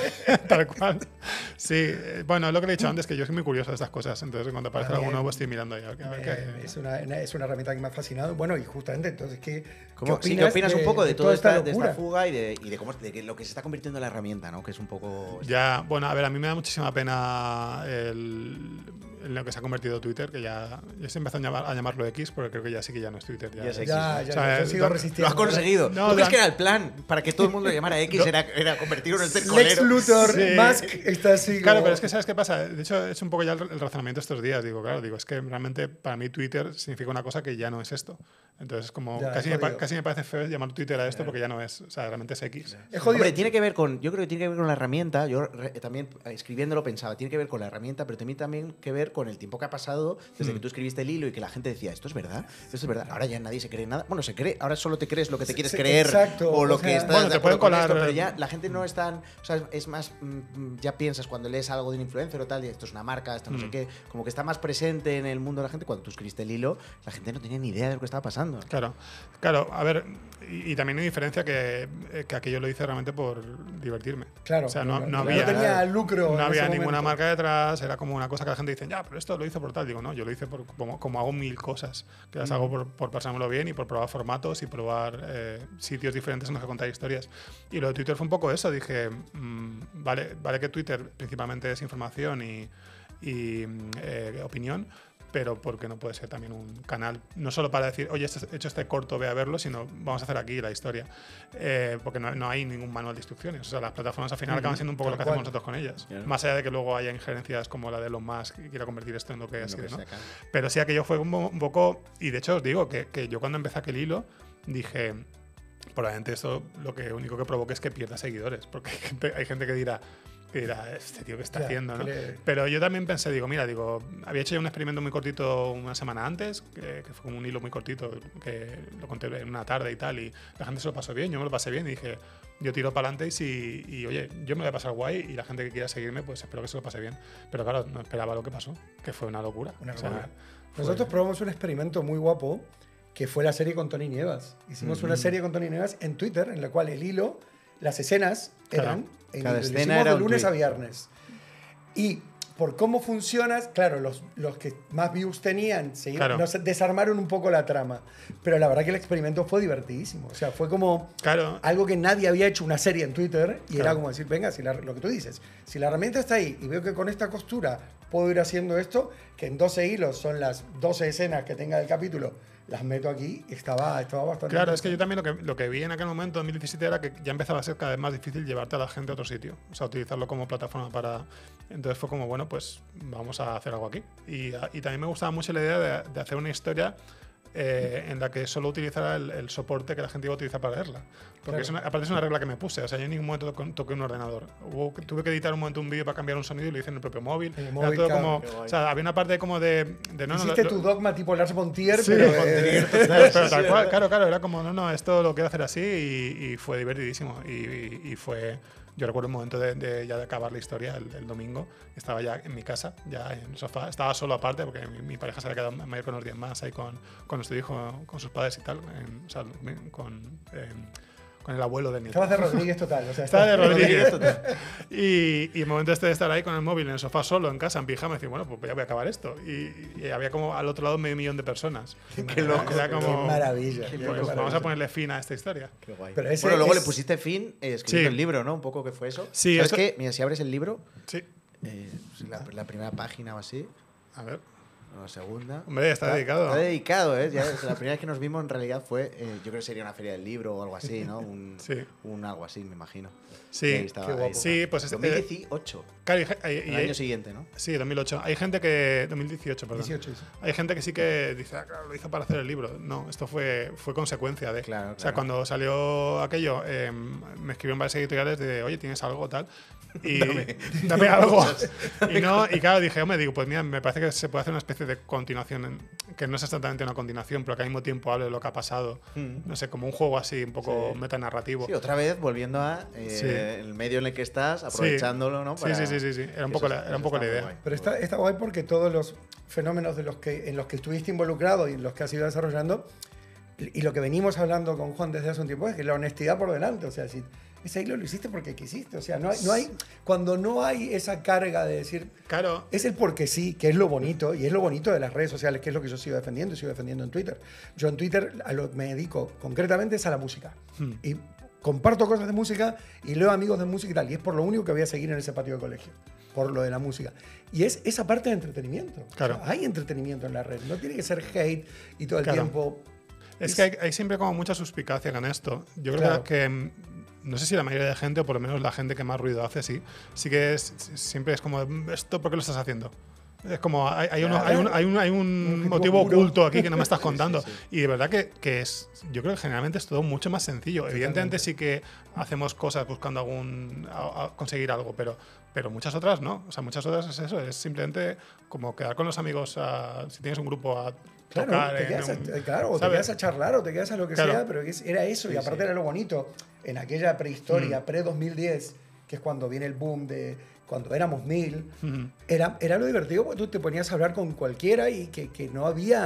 tal cual. Sí, eh, bueno, es lo que le he dicho antes, que yo soy muy curioso de estas cosas. Entonces, cuando aparece A algo ver, nuevo, estoy mirando ahí. A ver, qué- a ver Eh, qué- es, una, es una herramienta que me ha fascinado. Bueno, y justamente, entonces, ¿qué, ¿Cómo, ¿qué sí, opinas, ¿qué opinas de, un poco de, de toda esta, de locura? esta fuga y de, y de cómo de que lo que se está convirtiendo en la herramienta, ¿no? Que es un poco. Ya, bueno, a ver, a mí me da muchísima pena el, en lo que se ha convertido Twitter, que ya, ya se empezó a, llamar, a llamarlo X, porque creo que ya sí que ya no es Twitter. Ya, Ya sé es- Ya, X, ya, O sea, yo eh, sigo lo- resistiendo. Lo has conseguido. No, ¿Tú crees Dan- que era el plan para que todo el mundo le llamara X? Era, era convertirlo en el Lex tercolero. Luthor, Sí. Musk, está así. Claro, como- pero es que ¿sabes qué pasa? De hecho, es un poco ya el, el razonamiento estos días. Digo, claro, digo, es que realmente para mí Twitter significa una cosa que ya no es esto. Entonces, como Ya, casi, es me, pa- jodido. casi me parece feo llamar Twitter a esto porque ya no es. O sea, realmente es X. Es jodido. Hombre, tiene que ver con. Yo creo que tiene que ver con la herramienta. Yo re- también eh, escribiéndolo pensaba, tiene que ver con la herramienta, pero tiene también que ver con el tiempo que ha pasado desde Mm. que tú escribiste el hilo y que la gente decía, esto es verdad, esto es verdad. Ahora ya nadie se cree nada. Bueno, se cree, ahora solo te crees lo que te quieres Sí, creer exacto, o lo o sea, que estás Bueno, de te acuerdo pueden con esto, colar- pero ya la gente no es tan. O sea, es más. mm, Ya piensas cuando lees algo de un influencer o tal, y esto es una marca, esto no sé Mm. qué, como que está más presente en el mundo de la gente. Cuando tú escribiste el hilo, la gente no tenía ni idea de lo que estaba pasando. pasando. Claro, claro, a ver, y, y también hay diferencia que, que aquello lo hice realmente por divertirme. Claro, o sea, no, no, no había, tenía lucro. no en había ese ninguna momento. marca detrás, era como una cosa que la gente dice, ya, pero esto lo hice por tal. Digo, no, yo lo hice por, como, como hago mil cosas, que las Mm. hago por, por pasármelo bien y por probar formatos y probar eh, sitios diferentes en los que contar historias. Y lo de Twitter fue un poco eso, dije, mmm, vale, vale que Twitter principalmente es información y, y eh, opinión, pero porque no puede ser también un canal, no solo para decir, oye, he hecho este corto, ve a verlo, sino vamos a hacer aquí la historia. Eh, porque no, no hay ningún manual de instrucciones. O sea, las plataformas al final Uh-huh. acaban siendo un poco Tal lo que hacemos cual. nosotros con ellas. Claro. Más allá de que luego haya injerencias como la de Elon Musk que quiera convertir esto en lo que ha Lo sido, que ¿no? sea acá. Pero sí, aquello fue un, po- un poco... Y de hecho os digo que, que yo cuando empecé aquel hilo dije, probablemente esto lo que único que provoque es que pierda seguidores. Porque hay gente, hay gente que dirá, que dirá, este tío que está Ya, haciendo, ¿no? que le- Pero yo también pensé, digo, mira, digo, había hecho ya un experimento muy cortito una semana antes, que, que fue como un hilo muy cortito, que lo conté en una tarde y tal, y la gente se lo pasó bien, yo me lo pasé bien y dije, yo tiro para adelante y, si, y oye, yo me lo voy a pasar guay y la gente que quiera seguirme, pues espero que se lo pase bien. Pero claro, no esperaba lo que pasó, que fue una locura. Una O sea, locura. fue- Nosotros probamos un experimento muy guapo que fue la serie con Tony Nievas. Hicimos una serie con Tony Nievas en Twitter en la cual el hilo, las escenas eran Claro. en Cada lo escena hicimos era de un lunes tweet. a viernes. Y por cómo funciona, claro, los, los que más views tenían se Claro. nos desarmaron un poco la trama. Pero la verdad que el experimento fue divertidísimo. O sea, fue como Claro, algo que nadie había hecho una serie en Twitter y era Claro. como decir, venga, si la- lo que tú dices, si la herramienta está ahí y veo que con esta costura puedo ir haciendo esto, que en doce hilos son las doce escenas que tenga el capítulo, las meto aquí y estaba, estaba bastante Claro, es que yo interesante. también lo que, lo que vi en aquel momento, en dos mil diecisiete, era que ya empezaba a ser cada vez más difícil llevarte a la gente a otro sitio. O sea, utilizarlo como plataforma para... Entonces fue como, bueno, pues vamos a hacer algo aquí. Y, y también me gustaba mucho la idea de, de hacer una historia eh, en la que solo utilizara el, el soporte que la gente iba a utilizar para leerla. Porque Claro. es una- aparte es una regla que me puse. O sea, yo en ningún momento toco- toqué un ordenador. Hubo, tuve que editar un momento un vídeo para cambiar un sonido y lo hice en el propio móvil. En el Era móvil, todo claro. como... Qué guay. O sea, había una parte como de... de no, no, Hiciste lo- tu dogma tipo Lars von Trier, Sí, pero... con eh, Pero, pero tal cual, claro, claro, era como, no, no, esto lo quiero hacer así y, y fue divertidísimo. Y, y- y fue, yo recuerdo un momento de, de ya de acabar la historia el, el domingo, estaba ya en mi casa, ya en el sofá, estaba solo aparte porque mi, mi pareja se había quedado mayor con unos días más ahí con, con nuestro hijo, con sus padres y tal, en- o sea, con, em, con el abuelo de nieto. Estabas de Rodríguez total. O sea, Estaba de estabas- Rodríguez. Y, y el momento este de estar ahí con el móvil en el sofá solo, en casa, en pijama, decir, bueno, pues ya voy a acabar esto. Y, y había como al otro lado medio millón de personas. Qué loco. Era como, Qué maravilla. pues qué vamos maravilla. a ponerle fin a esta historia. Qué guay. Pero ese bueno, luego es- le pusiste fin eh, escribiendo Sí. el libro, ¿no? Un poco que fue eso. Sí, ¿Sabes eso- qué? Mira, si abres el libro, Sí. eh, la, la primera página o así, A ver. o la segunda. Hombre, está dedicado. Está dedicado, ¿eh? Ya, la primera vez que nos vimos en realidad fue, eh, yo creo que sería una feria del libro o algo así, ¿no? Un, Sí. un algo así, me imagino. Sí, Y ahí estaba, qué ahí guapo. estaba. Sí, pues este- dos mil dieciocho, Claro, y- y- y- el año siguiente, ¿no? Sí, dos mil ocho. Hay gente que... dos mil dieciocho, perdón. dieciocho, sí. Hay gente que sí que dice, ah, claro, lo hizo para hacer el libro. No, esto fue, fue consecuencia de... Claro, O sea, claro. cuando salió aquello, eh, me escribieron varios editoriales de, oye, ¿tienes algo tal? Y dame, algo. y, no, y claro, dije, hombre, digo, pues mira, me parece que se puede hacer una especie de continuación, en- que no es exactamente una continuación, pero que al mismo tiempo hable de lo que ha pasado. Mm. No sé, como un juego así, un poco Sí. metanarrativo. Sí, otra vez volviendo a eh, Sí. el medio en el que estás, aprovechándolo, ¿no? Sí, Para- sí, sí, sí, sí. Era un que poco eso- la, era eso un poco está la muy idea. guay. Pero está, está guay porque todos los fenómenos de los que, en los que estuviste involucrado y en los que has ido desarrollando, y y lo que venimos hablando con Juan desde hace un tiempo es que la honestidad por delante, o sea, si ese hilo lo hiciste porque quisiste, o sea, no hay, no hay, cuando no hay esa carga de decir, Claro, es el porque sí, que es lo bonito, y es lo bonito de las redes sociales, que es lo que yo sigo defendiendo y sigo defendiendo en Twitter. Yo en Twitter a lo que me dedico concretamente es a la música. Hmm. Y comparto cosas de música y leo amigos de música y tal, y es por lo único que voy a seguir en ese patio de colegio, por lo de la música. Y es esa parte de entretenimiento. Claro. O sea, hay entretenimiento en la red, no tiene que ser hate y todo el Claro. tiempo... es que hay, hay siempre como mucha suspicacia con esto. Yo creo Claro. que, mm, no sé si la mayoría de gente, o por lo menos la gente que más ruido hace, sí, sí que es, siempre es como, ¿esto por qué lo estás haciendo? Es como, hay, hay, uno- hay un, hay un, hay un Un objetivo motivo puro. oculto aquí que no me estás contando. sí. Y de verdad que, que es, yo creo que generalmente es todo mucho más sencillo. Evidentemente sí que hacemos cosas buscando algún, a- a conseguir algo, pero, pero muchas otras no. O sea, muchas otras es eso, es simplemente como quedar con los amigos, a- si tienes un grupo a Claro, tocar te en quedas, a, un- claro, o te ¿sabes? quedas a charlar o te quedas a lo que Claro. sea, pero es- era eso, y Sí, aparte sí. era lo bonito. En aquella prehistoria, Mm. pre-dos mil diez, que es cuando viene el boom de cuando éramos mil, Ujú. era, era lo divertido porque tú te ponías a hablar con cualquiera y que, que no había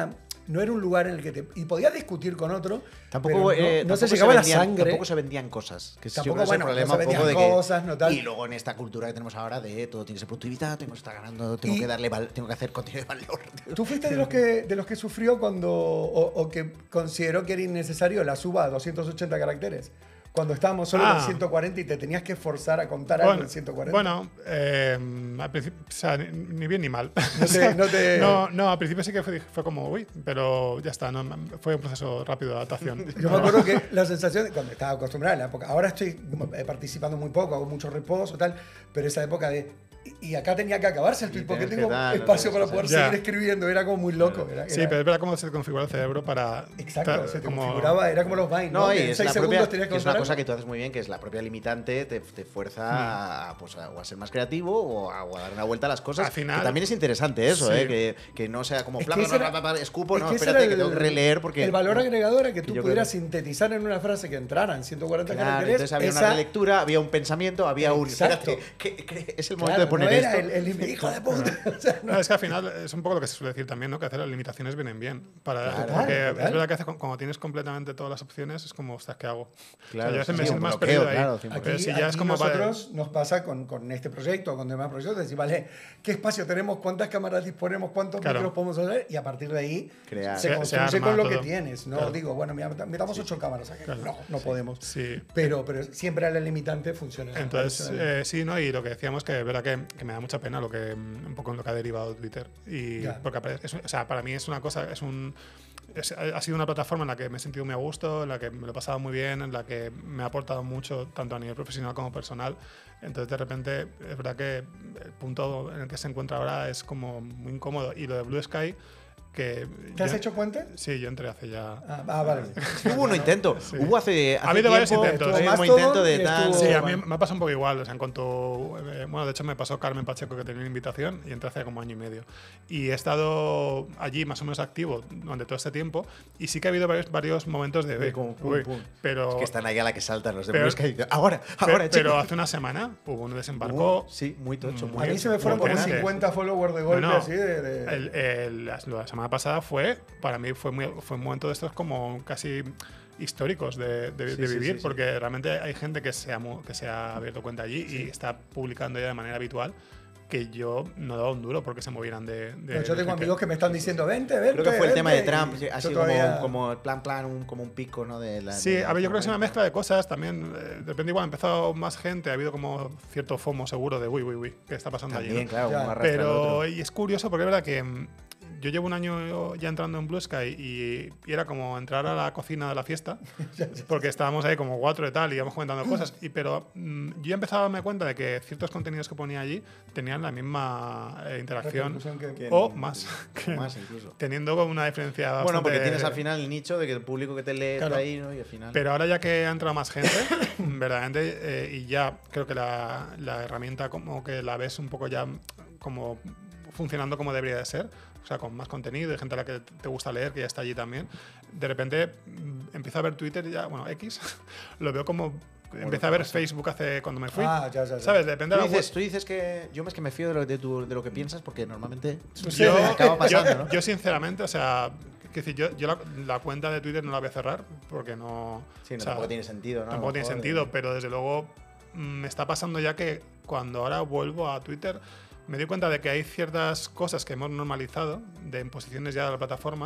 no era un lugar en el que te... Y podías discutir con otro, Tampoco, pero no, eh, no se tampoco llegaba vendían, la sangre. Tampoco se vendían cosas. Que Tampoco, yo creo que es el bueno, problema no se un poco de vendían que, cosas, no tal. Y luego en esta cultura que tenemos ahora de todo tiene que ser productividad, tengo que estar ganando, tengo Y- que darle val- tengo que hacer contenido de valor. tío. ¿Tú fuiste de los que, de los que sufrió cuando, o, o que consideró que era innecesario la suba a doscientos ochenta caracteres? Cuando estábamos solo Ah. con ciento cuarenta y te tenías que forzar a contar algo Bueno, en ciento cuarenta. bueno eh, al principio, o sea, ni, ni bien ni mal. No te- no te- no, no, al principio sí que fue, fue como, uy, pero ya está, no, fue un proceso rápido de adaptación. Yo me acuerdo que la sensación, cuando estaba acostumbrada en la época, ahora estoy eh, participando muy poco, hago mucho reposo y tal, pero esa época de. Y y acá tenía que acabarse el tweet Y porque tener tengo que dar, espacio no sé, para sí, poder sí. seguir Ya. escribiendo, era como muy loco. Era, Sí, era- pero es verdad cómo se te configura el cerebro para... Exacto, ta- se te como- configuraba, era como los Vine, ¿no? No, y Que en es, seis la segundos propia, tenías que es una contar cosa algo. que tú haces muy bien, que es la propia limitante, te, te fuerza a, pues, a, o a ser más creativo o a, o a dar una vuelta a las cosas. Al final- que también es interesante eso, Sí. ¿eh? que, que no sea como Es bla, que bla, ese bla, era- bla, bla, escupo, es no, que ese espérate era que tengo que releer porque... El valor agregado era que que tú yo pudieras creo- sintetizar en una frase que entrara en ciento cuarenta Claro, caracteres. entonces había esa- una relectura, había un pensamiento, había un... Exacto. Espérate, que, que es el Claro, momento de poner no era esto. el, el hijo de puta. O sea, no. No, es que al final es un poco lo que se suele decir también, ¿no? Que hacer las limitaciones vienen bien. Para, Claro, porque total. es verdad que hace- cuando tienes completamente todas las opciones es como, ostras, ¿qué hago? Claro, o sea, yo a veces sí, me un siento más bloqueo, perdido ahí. claro, cien por Pero Aquí, si ya es aquí como, vale, nosotros nos pasa con, con este proyecto, con demás proyectos, decir, vale, ¿qué espacio tenemos? ¿Cuántas cámaras disponemos? ¿Cuántos Claro. micros podemos hacer? Y a partir de ahí Crear. se Se- construye se arma con lo que todo. tienes. No Claro. digo, bueno, mira, metamos ocho cámaras aquí. Claro. No, no podemos. sí. Pero, pero siempre a la limitante funciona. Entonces, Funciona. eh, sí, ¿no? Y lo que decíamos que es verdad que, que me da mucha pena lo que mm, un poco en lo que ha derivado Twitter. Y Ya. porque apare- es, o sea, para mí es una cosa, es un es- ha sido una plataforma en la que me he sentido muy a gusto, en la que me lo he pasado muy bien, en la que me ha aportado mucho, tanto a nivel profesional como personal. Entonces, de repente, es verdad que el punto en el que se encuentra ahora es como muy incómodo. Y lo de Blue Sky, que... ¿Te has yo- hecho cuenta? Sí, yo entré hace ya... Ah, ah, vale. Hubo un intento. Sí. Hubo hace, hace Ha habido varios tiempo, intentos. hubo Estuvo un Mastodon intento de y tal. estuvo- Sí, a mí bueno. me ha pasado un poco igual. O sea, en cuanto. eh, bueno, de hecho, me pasó Carmen Pacheco, que tenía una invitación, y entré hace como año y medio. Y he estado allí más o menos activo durante todo este tiempo. Y sí que ha habido varios, varios momentos de. Uy, como pum, uy, pum. pero. Es que están ahí a la que saltan los de Pero- Blue Sky y dicen, ahora, pe- ahora, pero chicos. hace una semana hubo un desembarco. Hubo- sí, muy tocho. Mm, Muy A mí tocho. se me fueron muy como potente. cincuenta followers de golpe No, no. así de... de- El- el- la, la semana pasada fue, para mí, fue, muy, fue un momento de estos como casi históricos de, de- Sí, de sí, vivir, sí, sí. porque realmente hay gente que se, ha, mu- que se ha abierto cuenta allí y está publicando ya de manera habitual, que yo no he dado un duro porque se movieran de... de Pero yo de tengo Twitter. amigos que me están diciendo, vente, vente. Creo que fue el tema de vente", Trump, y sí, yo así todavía- como, como plan, plan, un, como un pico, ¿no? De la, Sí, de la a ver, yo creo que es una tormenta. mezcla de cosas también. eh, De repente igual ha empezado más gente, ha habido como cierto FOMO seguro de uy, uy, uy, ¿qué está pasando allí? También, ¿no? claro, Ya. como arrastra al Pero otro. y es curioso porque es verdad que mm, yo llevo un año ya entrando en Blue Sky y, y era como entrar a la cocina de la fiesta, porque estábamos ahí como cuatro y tal y íbamos comentando cosas. Y, pero mm, yo empezaba a darme cuenta de que ciertos contenidos que ponía allí tenían la misma eh, interacción Repercusión que- Que o no- más, que- Más incluso. teniendo como una diferencia Bueno, bastante- porque tienes al final el nicho de que el público que te lee Claro. está ahí, ¿no? Y al final. Pero ahora ya que ha entrado más gente, verdaderamente, eh, y ya creo que la, la herramienta como que la ves un poco ya como funcionando como debería de ser, o sea, con más contenido y gente a la que te gusta leer, que ya está allí también, de repente mm, empiezo a ver Twitter ya, bueno, X, lo veo como... Empecé a ver Facebook hace cuando me fui. Ah, ya, ya, ya. ¿Sabes? Depende de Tú la dices, web. tú dices que yo más que me fío de lo, de, tu- de lo que piensas porque normalmente Sucede. Yo, acaba pasando, yo- ¿no? yo, sinceramente, o sea, que decir, yo, yo la, la cuenta de Twitter no la voy a cerrar porque no. Sí, no, o sea, tampoco tiene sentido, ¿no? A lo Tampoco tiene mejor, sentido, eh. pero desde luego mm, me está pasando ya que cuando ahora vuelvo a Twitter me doy cuenta de que hay ciertas cosas que hemos normalizado de imposiciones ya de la plataforma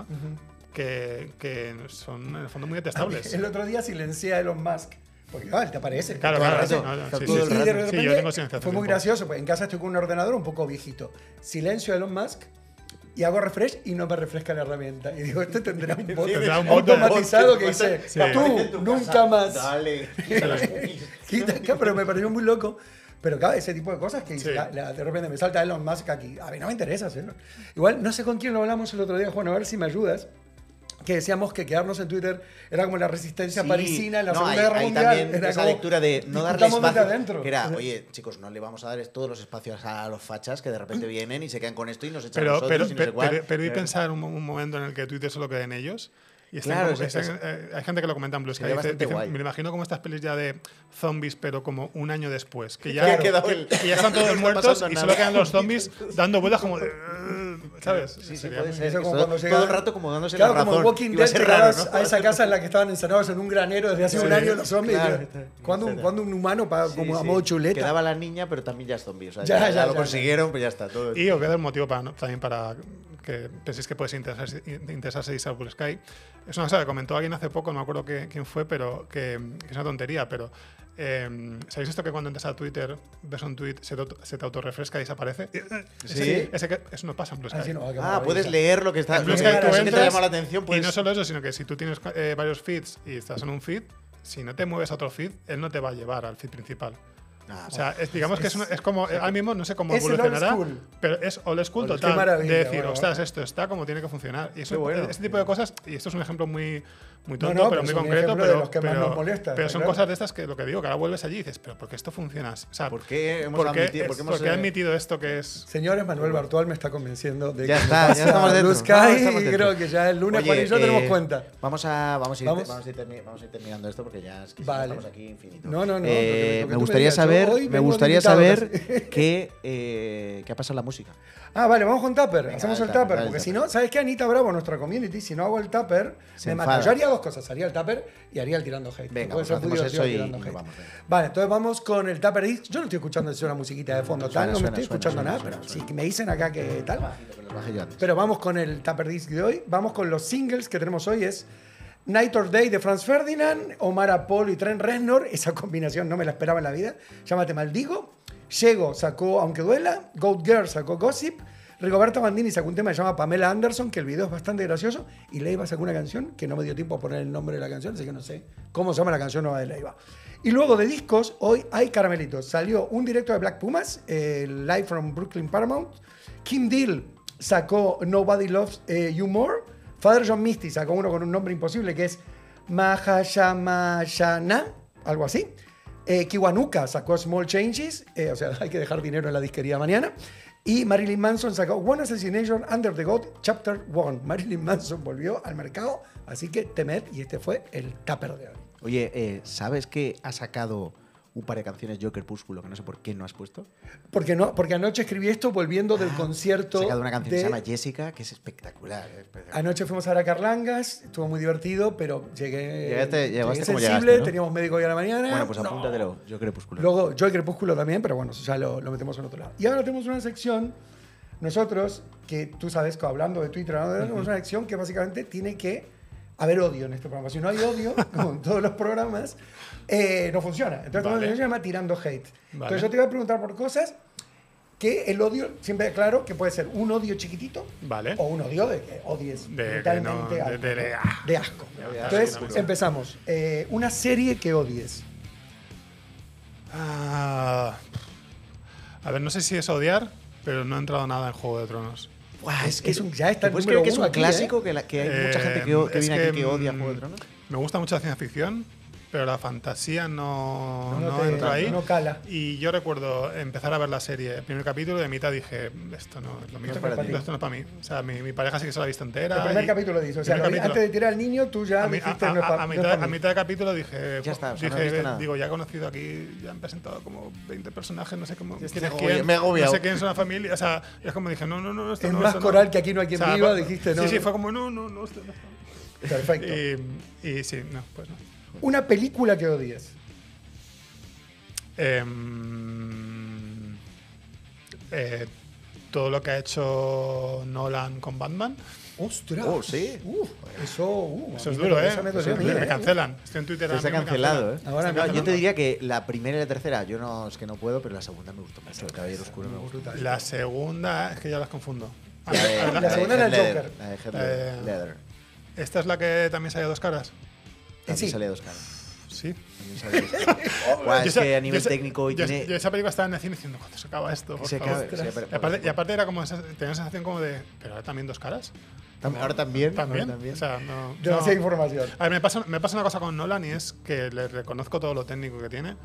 que, que son en el fondo muy detestables. El otro día silencié a Elon Musk. Porque, ah, te aparece. Claro, todo el claro, rato. no, no, Está sí, todo sí, el sí. Y de rato. repente Sí, yo tengo silencio hace fue muy tiempo. gracioso, pues en casa estoy con un ordenador un poco viejito. Silencio a Elon Musk y hago refresh y no me refresca la herramienta. Y digo, este tendrá un bot Tendrá un bot automatizado que dice, Sí. tú, nunca más. Dale. Quita acá, pero me pareció muy loco. Pero claro, ese tipo de cosas que Sí. la- la- de repente me salta Elon Musk aquí. A mí no me interesa hacerlo. Igual, no sé con quién lo hablamos el otro día, Juan, a ver si me ayudas. Que decíamos que quedarnos en Twitter era como la resistencia Sí. parisina en la No, Segunda hay- Guerra hay Mundial. también Era esa como, lectura de no darle discutamos desde espacio. adentro. Que era, oye, chicos, no le vamos a dar todos los espacios a los fachas que de repente vienen y se quedan con esto y nos echan a Pero, nosotros pero, y no sé pero, cuál. pero, pero y Eh, pensar un, un momento en el que Twitter solo queda en ellos. Y estén Claro, como- es- estén- es- eh, hay gente que lo comenta en Blue Sky. sería dice- bastante dice, guay. me lo imagino como estas pelis ya de zombies, pero como un año después. Que ya, Que ha quedado el- que ya están no todos está muertos pasando y nada. solo quedan los zombies dando vueltas como de, ¿sabes? Sí, sí, Sería puede muy- ser. Eso como Todo, cuando todo llega- el rato como dándose Claro, la razón. como en Walking Iba a Dead, ser llegabas raro, ¿no? a esa casa en la que estaban encerrados en un granero desde hace Sí. un año los zombies. Claro. ¿Cuándo, un- ¿Cuándo un humano para, Sí, como a sí. modo chuleta? Quedaba la niña, pero también ya es zombie. O sea, Ya, ya, ya, ya lo ya, consiguieron, pues ya está. Todo. Y os voy a dar un motivo para, ¿no? también para que penséis que podéis interesarse, interesarse de Disable Sky. Es una cosa que comentó alguien hace poco, no me acuerdo que- quién fue, pero que, que es una tontería, pero eh, ¿sabéis esto que cuando entras a Twitter, ves un tweet, se te, se te autorrefresca y desaparece? Sí. Ese, ese que, eso no pasa en Blue Sky. Ah, sí, no, qué Ah, maravilla. puedes leer lo que está. En Blue lo Sky que tú sí que te entras llama la atención, pues. y no solo eso, sino que si tú tienes eh, varios feeds y estás en un feed, si no te mueves a otro feed, él no te va a llevar al feed principal. Ah, O sea, es, digamos que es, una- es como, ahora mismo no sé cómo Es el old evolucionará, school. pero es old school Old- qué total. maravilla, De decir, bueno, ostras, bueno. esto está como tiene que funcionar. Y eso, Qué bueno. este tipo de cosas, y esto es un ejemplo muy, muy No, tonto, no, pero pero muy es un concreto, ejemplo de pero, los que más pero, nos molesta, pero está son claro. cosas de estas que lo que digo, que ahora vuelves allí y dices, pero ¿por qué esto funciona? O sea, ¿Por qué hemos ¿por qué, admitido- es- por qué hemos, por qué ha eh, admitido esto que es... Señores, Manuel Bartual me está convenciendo de Ya que está, me ya pase estamos a dentro. Blue Sky No, estamos y dentro. creo que ya el lunes Oye, Juan y yo eh, tenemos cuenta. Vamos a, vamos, a ir, Vamos. vamos, a ir termi- vamos a ir terminando esto porque ya es que si Vale. no estamos aquí infinito. No, no, no, Eh, lo que- lo que tú me me gustaría digas. Yo saber, hoy me vengo de gustaría invitado saber casi. qué, eh, qué ha pasado en la música. Ah, vale, vamos con Tupper. Venga, Hacemos dale el Tupper, Tupper. dale Porque el si Tupper. no, ¿sabes qué? Anita Bravo, nuestra community, si no hago el Tupper, Se me mata. enfada. Yo haría dos cosas. Haría el Tupper y haría el tirando hate. Venga, Puede pues ser muy hacemos divertido eso y tirando y hate. vamos. venga. Vale, entonces vamos con el Tupper Disc. Yo no estoy escuchando es una musiquita de fondo, Suena, tal, no me suena, estoy suena, escuchando suena, nada, suena, pero suena. si me dicen acá que tal. Que los baje yo antes. Pero vamos con el Tupper Disc de hoy. Vamos con los singles que tenemos hoy. Es Night or Day de Franz Ferdinand, Omar Apollo y Trent Reznor. Esa combinación no me la esperaba en la vida. Llámate Maldigo. Llego sacó Aunque Duela. Goat Girl sacó Gossip. Rigoberto Bandini sacó un tema que se llama Pamela Anderson, que el video es bastante gracioso. Y Leiva sacó una canción que no me dio tiempo a poner el nombre de la canción, así que no sé cómo se llama la canción nueva de Leiva. Y luego de discos, hoy hay caramelitos. Salió un directo de Black Pumas, eh, Live from Brooklyn Paramount. Kim Deal sacó Nobody Loves eh, You More. Father John Misty sacó uno con un nombre imposible que es Mahayamayana, algo así. Eh, Kiwanuka sacó Small Changes, eh, o sea, hay que dejar dinero en la disquería mañana. Y Marilyn Manson sacó One Assassination Under the God, Chapter uno. Marilyn Manson volvió al mercado, así que temed, y este fue el Tupper de hoy. Oye, eh, ¿sabes que ha sacado un par de canciones Yo Crepúsculo que no sé por qué no has puesto? Porque, no, porque anoche escribí esto volviendo del Ha concierto. sacado una canción de- que se llama Jessica, que es espectacular. es espectacular. Anoche fuimos a ver a Carlangas, estuvo muy divertido, pero llegué, Llegaste- llegaste llegué como sensible, llegaste, ¿no? teníamos médico hoy a la mañana. Bueno, pues No. apúntatelo, Yo Crepúsculo. Luego yo y Crepúsculo también, pero bueno, eso ya lo, lo metemos en otro lado. Y ahora tenemos una sección, nosotros, que tú sabes que hablando de Twitter, ¿no? tenemos una sección que básicamente tiene que haber odio en este programa. Si no hay odio, como en todos los programas, eh, no funciona. Entonces tenemos una Vale. sección que se llama Tirando Hate. Vale. Entonces yo te voy a preguntar por cosas que el odio, siempre claro, que puede ser un odio chiquitito Vale. o un odio de que odies De que brutalmente no- de- algo, de- de- ¿no? ah. de asco. Ya, Entonces sí, no, no. empezamos. Eh, una serie que odies. Ah, a ver, no sé si es odiar, pero no ha entrado nada en Juego de Tronos. Buah, Es que es un- ya está ¿te el puedes número creer que es uno un aquí, clásico ¿eh? que, la- que hay mucha Eh, gente que, o- que es viene aquí que mm, odia Juego de Tronos? Me gusta mucho la ciencia ficción, pero la fantasía no, No, no no te- entra ahí. no cala. Y yo recuerdo empezar a ver la serie, el primer capítulo, y de mitad dije, esto no es lo mío, Esto no es para ti. esto no es para mí. O sea, mi, mi pareja sí que se la ha visto entera. El primer y- capítulo dice, o sea, primer lo- capítulo. antes de tirar al niño, tú ya a, mi- dijiste a- no es a- pa- a no es mitad, pa' mí. a mitad de capítulo dije, Ya está, o sea, no dije, has visto nada. digo, ya he conocido aquí, ya han presentado como veinte personajes, no sé cómo, Ya quién me es agobia- quién, me he agobiado. no sé quién es una familia, o sea, es como dije, no, no, no, esto Es no, más esto no. coral que aquí no hay quien O sea, viva, pa- dijiste, no. Sí, sí, fue como, no, no, no, esto no. Perfecto. Y, y sí, no, pues no. Una película que odies. Em, eh, todo lo que ha hecho Nolan con Batman. ¡Ostras! Oh, sí. Uf, eso, uh, Eso a es mí duro, me- ¿eh? esa me Eso dolió es- a mí, me ¿eh? cancelan. Estoy en Twitter. Se ahora ha mismo, me cancelado, ¿eh? cancelan. Ahora Están me- No, yo te cancelando. diría que la primera y la tercera, yo no, es que no puedo, pero la segunda me gustó mucho. El Caballero Oscuro me gustó. Brutal. La segunda, es que ya las confundo. A La ver, de- a ver, la la- segunda de era el Heath Ledger, Joker. La de Heath Eh, Ledger. ¿Esta es la que también sale a dos caras? También sí. salía dos caras. Sí. También salía dos caras. Buah, Yo es esa- que a nivel yo esa- técnico yo, tiene... yo esa película estaba en el cine diciendo, ¿cuándo se acaba esto? Por se favor?". acabe- sí, pero- y, aparte, y aparte era como esa, tenía la sensación como de, ¿pero ahora también dos caras? Tam- Ahora también. ¿También? ahora también. O sea, no... Demasiada no. información. A ver, me pasa, me pasa una cosa con Nolan y es que le reconozco todo lo técnico que tiene,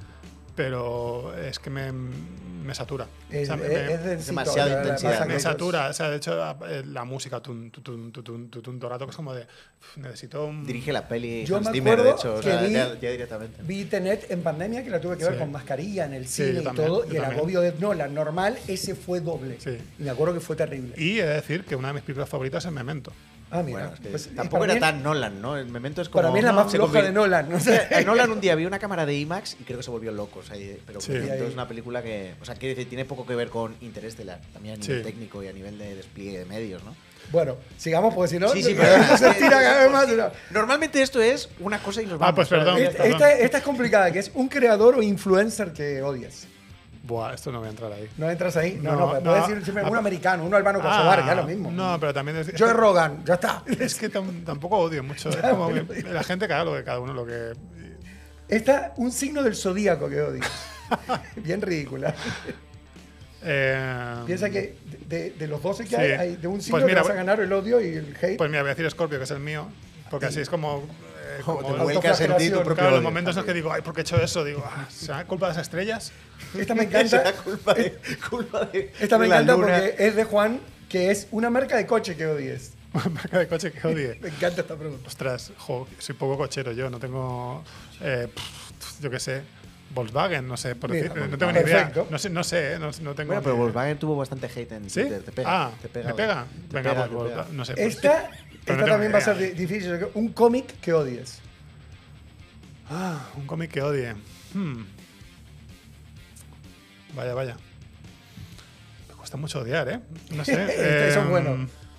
pero es que me, me satura. Es, O sea, me- es- me- es densito, demasiada la- la intensidad. masa me que- satura, o sea, de hecho, eh, la música, tun, tun, tun, tun, tun, tun, tun, todo el rato, que es como de, uf, necesito un... Dirige la peli Yo Hans me Zimmer, de acuerdo hecho, o que sea, vi- ya, ya directamente. Vi Tenet en pandemia, que la tuve que ver Sí. con mascarilla en el Sí, cine yo y también, todo, yo y el también. agobio de Nolan normal, ese fue doble. Sí. Y me acuerdo que fue terrible. Y he de decir que una de mis películas favoritas es Memento. Ah, mira. Bueno, es que pues, y tampoco para era mí- tan Nolan, ¿no? El Memento es como... Para mí es la no, más se floja convierte- de Nolan. No sé. A Nolan un día vi una cámara de IMAX y creo que se volvió loco. O sea, y- pero Sí. Memento Ahí- es una película que, o sea, quiere decir, tiene poco que ver con Interestelar, también a nivel Sí. técnico y a nivel de despliegue de medios, ¿no? Bueno, sigamos, porque si no, Sí, sí, esto perdona. se tira cada vez más. ¿no? Normalmente esto es una cosa y nos vamos. Ah, pues perdón. ¿sabes? Esta, esta- esta es complicada, que es un creador o influencer que odias. Buah, esto no voy a entrar ahí. ¿No entras ahí? No, no, No, puedes no. decir siempre Ah, un americano, un albano kosovar, ya lo mismo. No, pero también es, Joe Rogan, ya está. es que tam- tampoco odio mucho. Es como que la gente que haga lo que cada uno lo que. Esta, un signo del zodíaco que odias. Bien ridícula. Eh, Piensa que de, de los doce que Sí. hay, hay, de un signo Pues mira, que vas a ganar el odio y el hate. Pues mira, voy a decir Scorpio, que es el mío, porque así es como. eh, Como como te vuelcas en ti tu autoflagelación. propio claro, los odio. momentos en los que digo, ay, ¿por qué he hecho eso? Digo, ah, ¿será culpa de esas estrellas? Esta me Será encanta. culpa de, culpa de Esta me la encanta luna. porque es de Juan, que es una marca de coche que odies. Una marca de coche que odie. Me encanta esta pregunta. Ostras, jo, soy poco cochero yo, no tengo. eh, pff, yo qué sé. Volkswagen, no sé, por Mira, decir, no tengo ni perfecto. idea. No sé, no sé, eh, no, no tengo. Bueno, pero ni- Volkswagen tuvo bastante hate en ¿Sí? Twitter. Te pega. Ah, te pega. ¿me pega? Te Venga, pega, pues te Volkswagen, pega. no sé. pues Esta, sí. Pero esta no tengo también va a idea. ser di- difícil. Un cómic que odies. Ah, un cómic que odie. Hmm. Vaya, vaya. Me cuesta mucho odiar, ¿eh? No sé. Estos son em, buenos.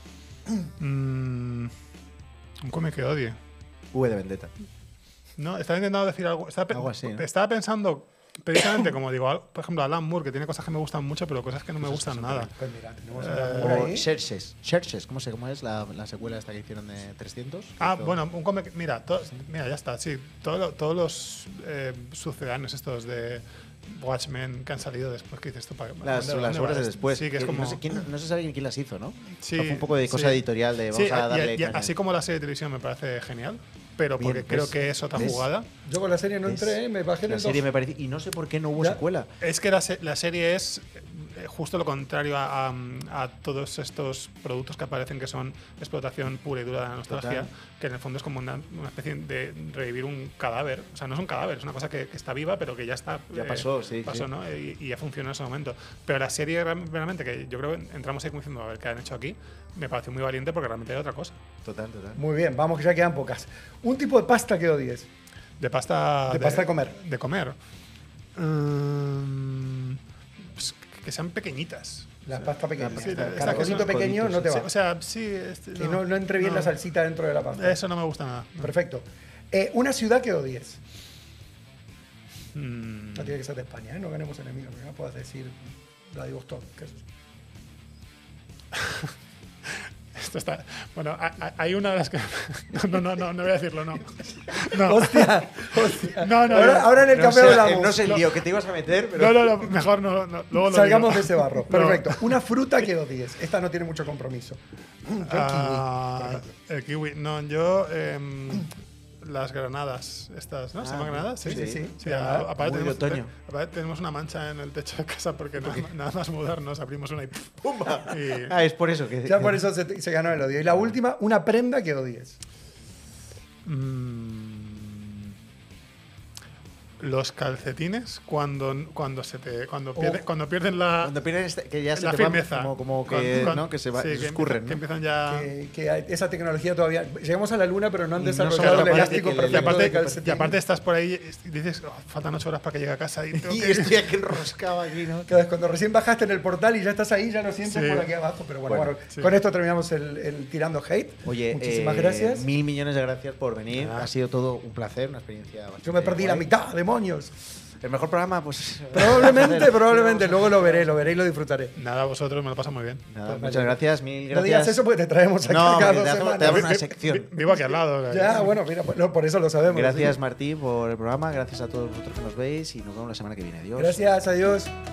mm, un cómic que odie. V de Vendetta. No, estaba intentando decir algo. Estaba, pe- Algo así, ¿no? estaba pensando, precisamente, como digo, al- por ejemplo, Alan Moore, que tiene cosas que me gustan mucho, pero cosas que no me gustan nada. Pues mira, tenemos Eh, una por O ahí. Xerxes. Xerxes, ¿cómo, se, ¿cómo es la, la secuela esta que hicieron de trescientos? Ah, Hizo- bueno, un cómic. Mira, to- mira, ya está. Sí, todo lo- todos los eh, sucedáneos estos de Watchmen que han salido después, que dices tú? ¿Para- Las, dónde- las dónde obras va de esto? después. Sí, que es Que como. no, sé quién- no se sabe quién las hizo, ¿no? Sí, O sea, fue un poco de cosa sí. editorial de vamos Sí, a y- darle. y- caña. así como la serie de televisión me parece genial, pero Bien, porque creo ¿ves? que es otra ¿ves? jugada. Yo con la serie no ¿Ves? entré, me bajé en La el serie dos. me parece. Y no sé por qué no hubo Ya. secuela. Es que la, se- la serie es eh, justo lo contrario a, a- a todos estos productos que aparecen que son explotación pura y dura de la nostalgia, Total. que en el fondo es como una, una especie de revivir un cadáver. O sea, no es un cadáver, es una cosa que, que está viva, pero que ya está. Ya pasó, sí, Pasó, sí. ¿no? Y, y ya funciona en ese momento. Pero la serie real- realmente, que yo creo que entramos ahí como diciendo, a ver qué han hecho aquí, me pareció muy valiente porque realmente era otra cosa. Total, total. Muy bien, vamos que ya quedan pocas. Un tipo de pasta que odies. De pasta. De pasta de comer. De comer. Mm, pues, que sean pequeñitas. La pasta pequeña. la Sí, El esta caracolito cosa- pequeño no te Sí, va. o sea, sí. este, que no, no entre bien no. la salsita dentro de la pasta. Eso no me gusta nada. Perfecto. Eh, una ciudad que odies. Mm, No tiene que ser de España, ¿eh? No ganemos enemigos. No puedas decir Vladivostok. ¿Qué es eso? esto está. Bueno, ha- ha- hay una de las que. No, no, no, no voy a decirlo, no. No, Hostia, hostia. No, no, ahora, no. ahora en el No café sé, hablamos. no sé el Lo- lío que te ibas a meter, pero. no, no, no, mejor no. no, luego lo Salgamos digo. de ese barro. No. Perfecto. Una fruta que odies. Esta no tiene mucho compromiso. Yo el kiwi, por Ah, ejemplo. el kiwi. No, yo. em, las granadas, estas, ¿no? ¿Se Ah, llaman granadas? Sí, sí, sí. Sí, a- aparte, Muy de tenemos, otoño. te- aparte tenemos una mancha en el techo de casa porque nada, nada más mudarnos abrimos una y. ¡Pumba! y- Ah, es por eso que. Ya por eso se, se ganó el odio. Y la última, una prenda que odies. Mm, los calcetines cuando, cuando se te cuando, pierde- Oh. cuando pierden la, Cuando pierden este- que ya se la te va firmeza. como, como que, Cuando- cuando- ¿no? que se, va, sí, se que escurren. empie- ¿no? que empiezan ya. Que, que hay- esa tecnología todavía. Llegamos a la luna, pero no han Y no desarrollado somos el capaces elástico de que le- Y perfecto aparte, de calcetín. y aparte estás por ahí y dices, "Oh, faltan ocho horas para que llegue a casa y tengo Y que-". estoy aquí enroscado aquí, ¿no? Claro, cuando recién bajaste en el portal y ya estás ahí, ya lo sientes Sí. por aquí abajo. Pero bueno, Bueno, bueno, sí. con esto terminamos el, el tirando hate. Oye, muchísimas eh, gracias. Mil millones de gracias por venir. Ah. Ha sido todo un placer, una experiencia bastante. Yo me perdí la guay. mitad, demonios. El mejor programa, pues. Probablemente, probablemente. Luego lo veré, lo veré y lo disfrutaré. Nada, vosotros me lo paso muy bien. Nada, Pues muchas vale. gracias, mil gracias. No digas eso porque te traemos aquí No, cada porque dos te damos- semanas. te damos una Vi- sección. vi- Vivo aquí al lado. Ya, bueno, mira, pues, no, por eso lo sabemos. Gracias, ¿sí? Martí, por el programa. Gracias a todos vosotros que nos veis y nos vemos la semana que viene. Adiós. Gracias, adiós.